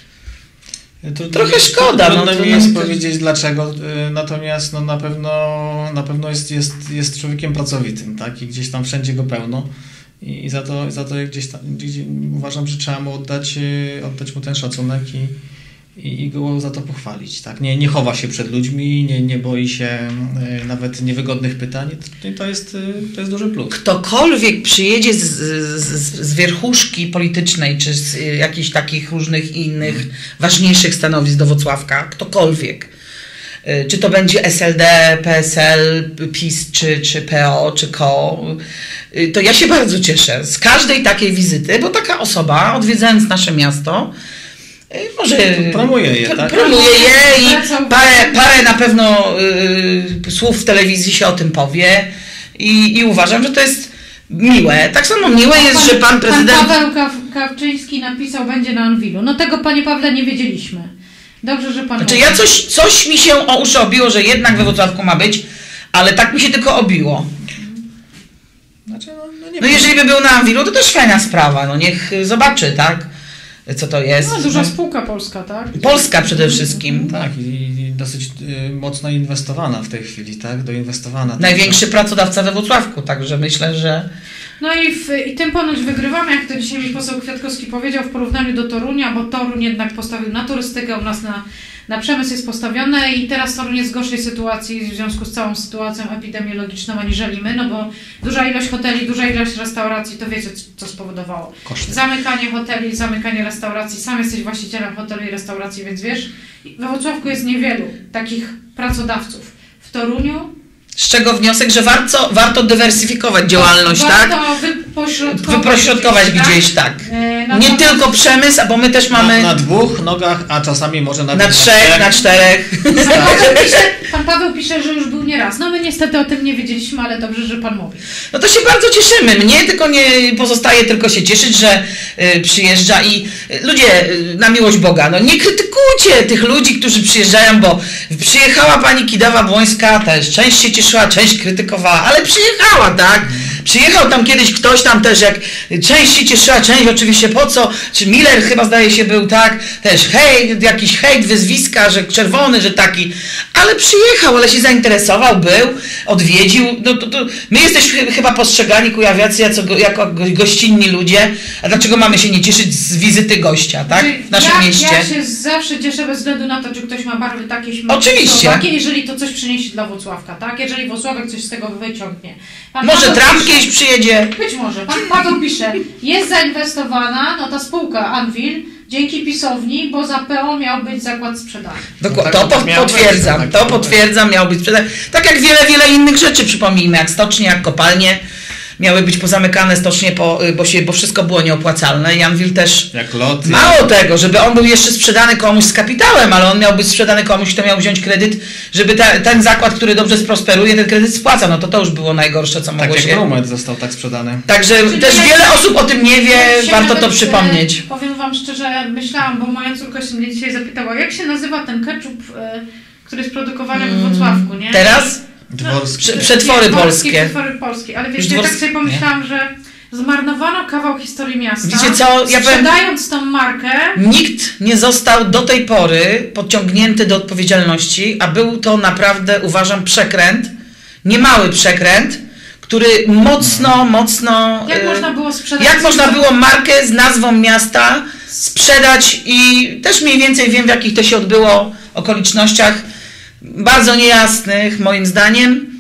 Trudno Trochę mi, szkoda. Trudno No, mi trudno jest mi to... powiedzieć dlaczego, natomiast no, na pewno, na pewno jest, jest, jest człowiekiem pracowitym, tak? I gdzieś tam wszędzie go pełno. I, i za to, za to gdzieś tam gdzieś, uważam, że trzeba mu oddać, oddać mu ten szacunek i, i, i go za to pochwalić. Tak? Nie, nie chowa się przed ludźmi, nie, nie boi się y, nawet niewygodnych pytań. I to jest, y, to jest duży plus. Ktokolwiek przyjedzie z, z, z wierchuszki politycznej, czy z y, jakichś takich różnych innych hmm. ważniejszych stanowisk do Włocławka, ktokolwiek, y, czy to będzie S L D, P S L, PiS, czy, czy P O, czy K O, y, to ja się bardzo cieszę z każdej takiej wizyty, bo taka osoba, odwiedzając nasze miasto, może promuje je, tak? Promuje je i parę, parę na pewno y, słów w telewizji się o tym powie i, i uważam, że to jest miłe. Tak samo miłe jest, pan, że pan prezydent... Pan Paweł Kawczyński napisał, będzie na Anwilu. No tego, panie Pawle, nie wiedzieliśmy. Dobrze, że pan... Znaczy ja coś, coś mi się o uszy obiło, że jednak we Włocławku ma być, ale tak mi się tylko obiło. Znaczy, no, no, nie no jeżeli by był na Anwilu, to też fajna sprawa. No niech zobaczy, tak? Co to jest? No, duża spółka polska, tak? Polska przede wszystkim. Tak, i, i dosyć y, mocno inwestowana w tej chwili, tak? Doinwestowana. Największy tak, pracodawca we Włocławku, także myślę, że... No i, w, i tym ponoć wygrywamy, jak to dzisiaj mi poseł Kwiatkowski powiedział, w porównaniu do Torunia, bo Toruń jednak postawił na turystykę, u nas na, na przemysł jest postawione i teraz Toruń jest w gorszej sytuacji w związku z całą sytuacją epidemiologiczną aniżeli my, no bo duża ilość hoteli, duża ilość restauracji, to wiecie, co spowodowało. Koszty. Zamykanie hoteli, zamykanie restauracji. Sam jesteś właścicielem hotelu i restauracji, więc wiesz, we Włocławku jest niewielu takich pracodawców. W Toruniu Z czego wniosek, że warto, warto dywersyfikować działalność, warto tak? Wypośrodkować, Wypośrodkować gdzieś, gdzieś, tak. E, Nie natomiast- tylko przemysł, bo my też mamy Na, na dwóch nogach, a czasami może na nawet trzech, na czterech. Pan Paweł, pisze, pan Paweł pisze, że już był nieraz. No my niestety o tym nie wiedzieliśmy, ale dobrze, że pan mówi. No to się bardzo cieszymy. Mnie tylko nie pozostaje tylko się cieszyć, że y, przyjeżdża i y, ludzie, y, na miłość Boga, no nie krytykujcie tych ludzi, którzy przyjeżdżają, bo przyjechała pani Kidawa-Błońska, też część się cieszyła, część krytykowała, ale przyjechała, tak? Przyjechał tam kiedyś ktoś tam też, jak część się cieszyła, część oczywiście po co, czy Miller chyba zdaje się był, tak? Też hejt, jakiś hejt, wyzwiska, że czerwony, że taki, ale przyjechał, ale się zainteresował, był, odwiedził, no to, to my jesteśmy chyba postrzegani kujawiacy jako, jako gościnni ludzie, a dlaczego mamy się nie cieszyć z wizyty gościa, tak? W naszym ja, mieście. Ja się zawsze cieszę bez względu na to, czy ktoś ma barwy takie, śmierci, Oczywiście. takie, jeżeli to coś przyniesie dla Włocławka, tak? Jeżeli Włocławek coś z tego wyciągnie. Pan Może Paweł Trump pisze- kiedyś przyjedzie. Być może. Pan Paweł pisze, jest zainwestowana, no ta spółka Anvil, dzięki pisowni, bo za P O miał być zakład sprzedany. Dokładnie, No to tak, po, miał potwierdzam, być, tak, to tak. potwierdzam, miał być sprzedany. Tak jak wiele, wiele innych rzeczy, przypomnijmy, jak stocznie, jak kopalnie, miały być pozamykane stocznie, po, bo, się, bo wszystko było nieopłacalne. I Anvil też, Jak lot. mało tego, żeby on był jeszcze sprzedany komuś z kapitałem, ale on miał być sprzedany komuś, kto miał wziąć kredyt, żeby ta, ten zakład, który dobrze sprosperuje, ten kredyt spłaca. No to to już było najgorsze, co Tak mogło jak się... Rumet został tak sprzedany. Także Czyli też ja- wiele osób o tym nie wie, Ja się warto to nawet, przypomnieć. e, Powiem wam szczerze, myślałam, bo moja córka się mnie dzisiaj zapytała, jak się nazywa ten ketchup, e, który jest produkowany w Włocławku, nie? Teraz Dworski. Prze- przetwory Nie, polskie. Przetwory polskie, ale wiecie, Już tak dwors- sobie pomyślałam, że zmarnowano kawał historii miasta. Wiecie co, ja powiem- sprzedając tą markę, Nikt nie został do tej pory podciągnięty do odpowiedzialności, a był to naprawdę, uważam, przekręt, niemały przekręt, który mocno, mocno... jak y, można było sprzedać... jak można było markę z nazwą miasta sprzedać i też mniej więcej wiem, w jakich to się odbyło okolicznościach, bardzo niejasnych moim zdaniem.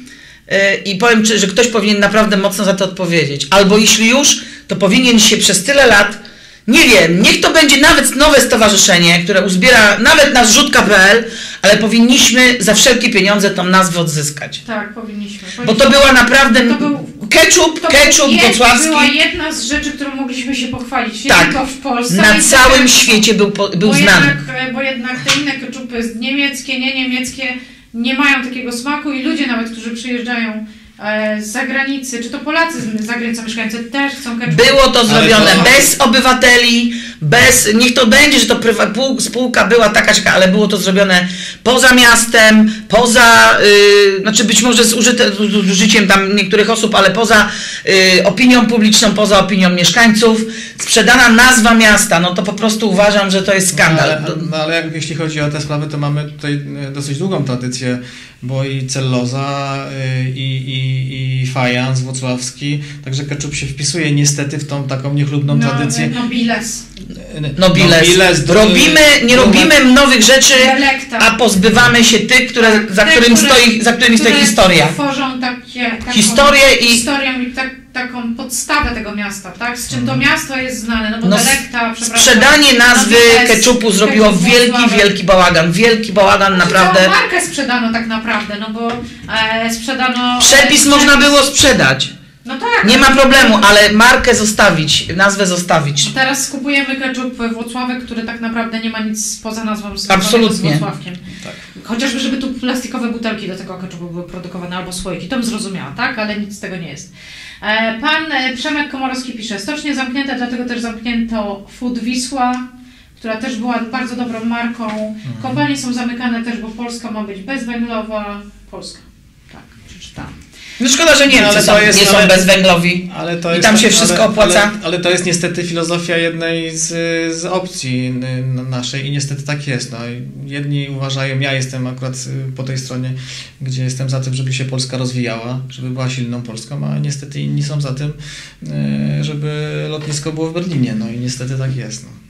I powiem, że ktoś powinien naprawdę mocno za to odpowiedzieć. Albo jeśli już, to powinien się przez tyle lat, nie wiem, niech to będzie nawet nowe stowarzyszenie, które uzbiera nawet na zrzutka kropka pe el, ale powinniśmy za wszelkie pieniądze tą nazwę odzyskać. Tak, powinniśmy. Bo to była naprawdę To był- ketchup, To ketchup jed- włocławski. była jedna z rzeczy, którą mogliśmy się pochwalić. Nie Tak. tylko w Polsce. Na ale i całym tak- świecie był, po- był bo znany. Jednak, bo jednak te inne ketchupy niemieckie, nie niemieckie, nie mają takiego smaku i ludzie nawet, którzy przyjeżdżają e, z zagranicy, czy to Polacy z zagranicy mieszkający, też chcą ketchup. Było to zrobione to- bez obywateli, bez, niech to będzie, że to prywa, pół- spółka była taka, taka, ale było to zrobione poza miastem, poza, y, znaczy być może z, użyte, z użyciem tam niektórych osób, ale poza y, opinią publiczną, poza opinią mieszkańców, sprzedana nazwa miasta, no to po prostu uważam, że to jest skandal. No, ale, no, ale jak, jeśli chodzi o te sprawy, to mamy tutaj e, dosyć długą tradycję, bo i celloza, e, i, i, i fajans włocławski, także ketchup się wpisuje niestety w tą taką niechlubną no, tradycję. No biles. Nobiles. Nobiles, Robimy, nie Rumet. robimy nowych rzeczy, Dialekta. a pozbywamy się tych, które, za, Te, którym które- stoi, za którymi stoi które historia. tworzą takie, taką Historię i- historię i tak, taką podstawę tego miasta, tak? Z czym to miasto jest znane, no bo No, dialekta, przepraszam. Sprzedanie nazwy no, biles, ketchupu zrobiło ketchup wielki, Włocławek. wielki bałagan. Wielki bałagan Znaczy, naprawdę. całą markę sprzedano tak naprawdę, no bo e, sprzedano... Przepis e, można przepis- było sprzedać. No tak. Nie no. ma problemu, ale markę zostawić, nazwę zostawić. Teraz skupujemy ketchup Włocławek, który tak naprawdę nie ma nic poza nazwą związaną Absolutnie. z Włocławkiem. Tak. Chociażby, żeby tu plastikowe butelki do tego ketchupu były produkowane, albo słoiki, to bym zrozumiała, tak? Ale nic z tego nie jest. E, Pan e, Przemek Komorowski pisze, stocznie zamknięte, dlatego też zamknięto Food Wisła, która też była bardzo dobrą marką. Kopalnie są zamykane też, bo Polska ma być bezwęglowa. Polska, tak, przeczytałam. No szkoda, że Niemcy No, ale są, to jest- nie są ale- bezwęglowi. Ale to I jest tam tak- się wszystko ale, opłaca. Ale, ale to jest niestety filozofia jednej z, z opcji n- naszej i niestety tak jest. No. Jedni uważają, ja jestem akurat y, po tej stronie, gdzie jestem za tym, żeby się Polska rozwijała, żeby była silną Polską, a niestety inni są za tym, y, żeby lotnisko było w Berlinie. No i niestety tak jest. No.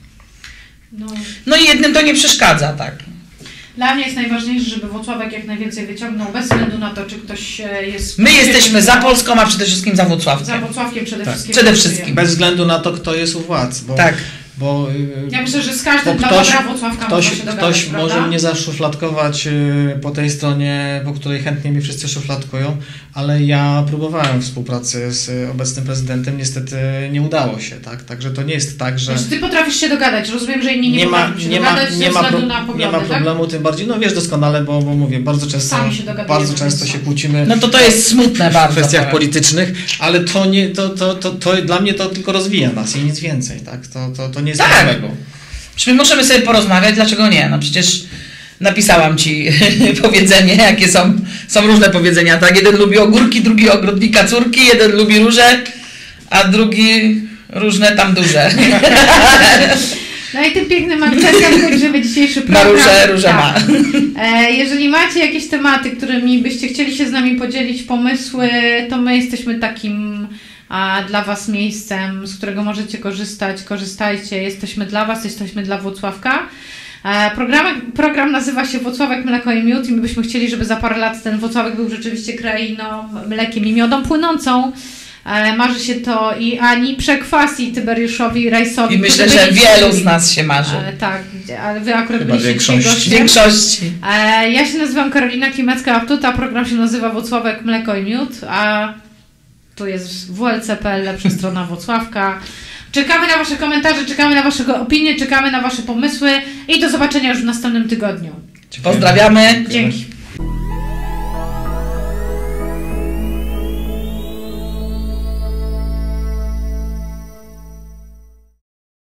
No. No i jednym to nie przeszkadza, tak. Dla mnie jest najważniejsze, żeby Włocławek jak najwięcej wyciągnął, bez względu na to, czy ktoś e, jest... My jesteśmy za Polską, a przede wszystkim za Za Włocławkiem. Włocławkiem przede Tak. wszystkim. Przede wszystkim. Bez względu na to, kto jest u władz. Bo, Tak. bo... Ja myślę, że z każdym bo dla ktoś, dobra Włocławka ktoś, można się dogadać, ktoś prawda? może mnie zaszufladkować po tej stronie, po której chętnie mi wszyscy szufladkują, ale ja próbowałem współpracy z obecnym prezydentem, niestety nie udało się, tak? Także to nie jest tak, że... Znaczy, ty potrafisz się dogadać, rozumiem, że inni nie, nie ma, potrafią się nie ma, dogadać nie ze ma, względu pro, na poglądy, nie ma problemu, tak? tym bardziej, no wiesz doskonale, bo, bo mówię, bardzo często, Sami się dogadujemy, bardzo często więc się co? kłócimy No to to jest smutne bardzo. w kwestiach powiem. politycznych, ale to nie, to, to, to, to dla mnie to tylko rozwija nas i nic więcej, tak? To, to, to nie jest Tak. nic złego. Czy my możemy sobie porozmawiać, dlaczego nie? No przecież napisałam ci powiedzenie, jakie są, są różne powiedzenia, tak? Jeden lubi ogórki, drugi ogrodnika córki, jeden lubi róże, a drugi różne tam duże. No i tym pięknym akcentem kończymy dzisiejszy program. Na róże, róże Tak. ma. E, jeżeli macie jakieś tematy, którymi byście chcieli się z nami podzielić, pomysły, to my jesteśmy takim a, dla Was miejscem, z którego możecie korzystać. Korzystajcie, jesteśmy dla Was, jesteśmy dla Włocławka. E, program, program nazywa się Włocławek, Mleko i Miód i my byśmy chcieli, żeby za parę lat ten Włocławek był rzeczywiście krainą mlekiem i miodą płynącą. E, marzy się to i Ani Przekwasi, i Tyberiuszowi, i Rajsowi. I myślę, którzy że byli wielu dzisiaj- z nas się marzy. E, tak, ale Wy akurat Chyba byliście dzisiaj większość. W gościem. większości. E, ja się nazywam Karolina Klimecka-Aptuta, program się nazywa Włocławek, Mleko i Miód, a tu jest w l c kropka p l, lepsza strona Włocławka. Czekamy na Wasze komentarze, czekamy na Wasze opinie, czekamy na Wasze pomysły i do zobaczenia już w następnym tygodniu. Pozdrawiamy. Dzięki.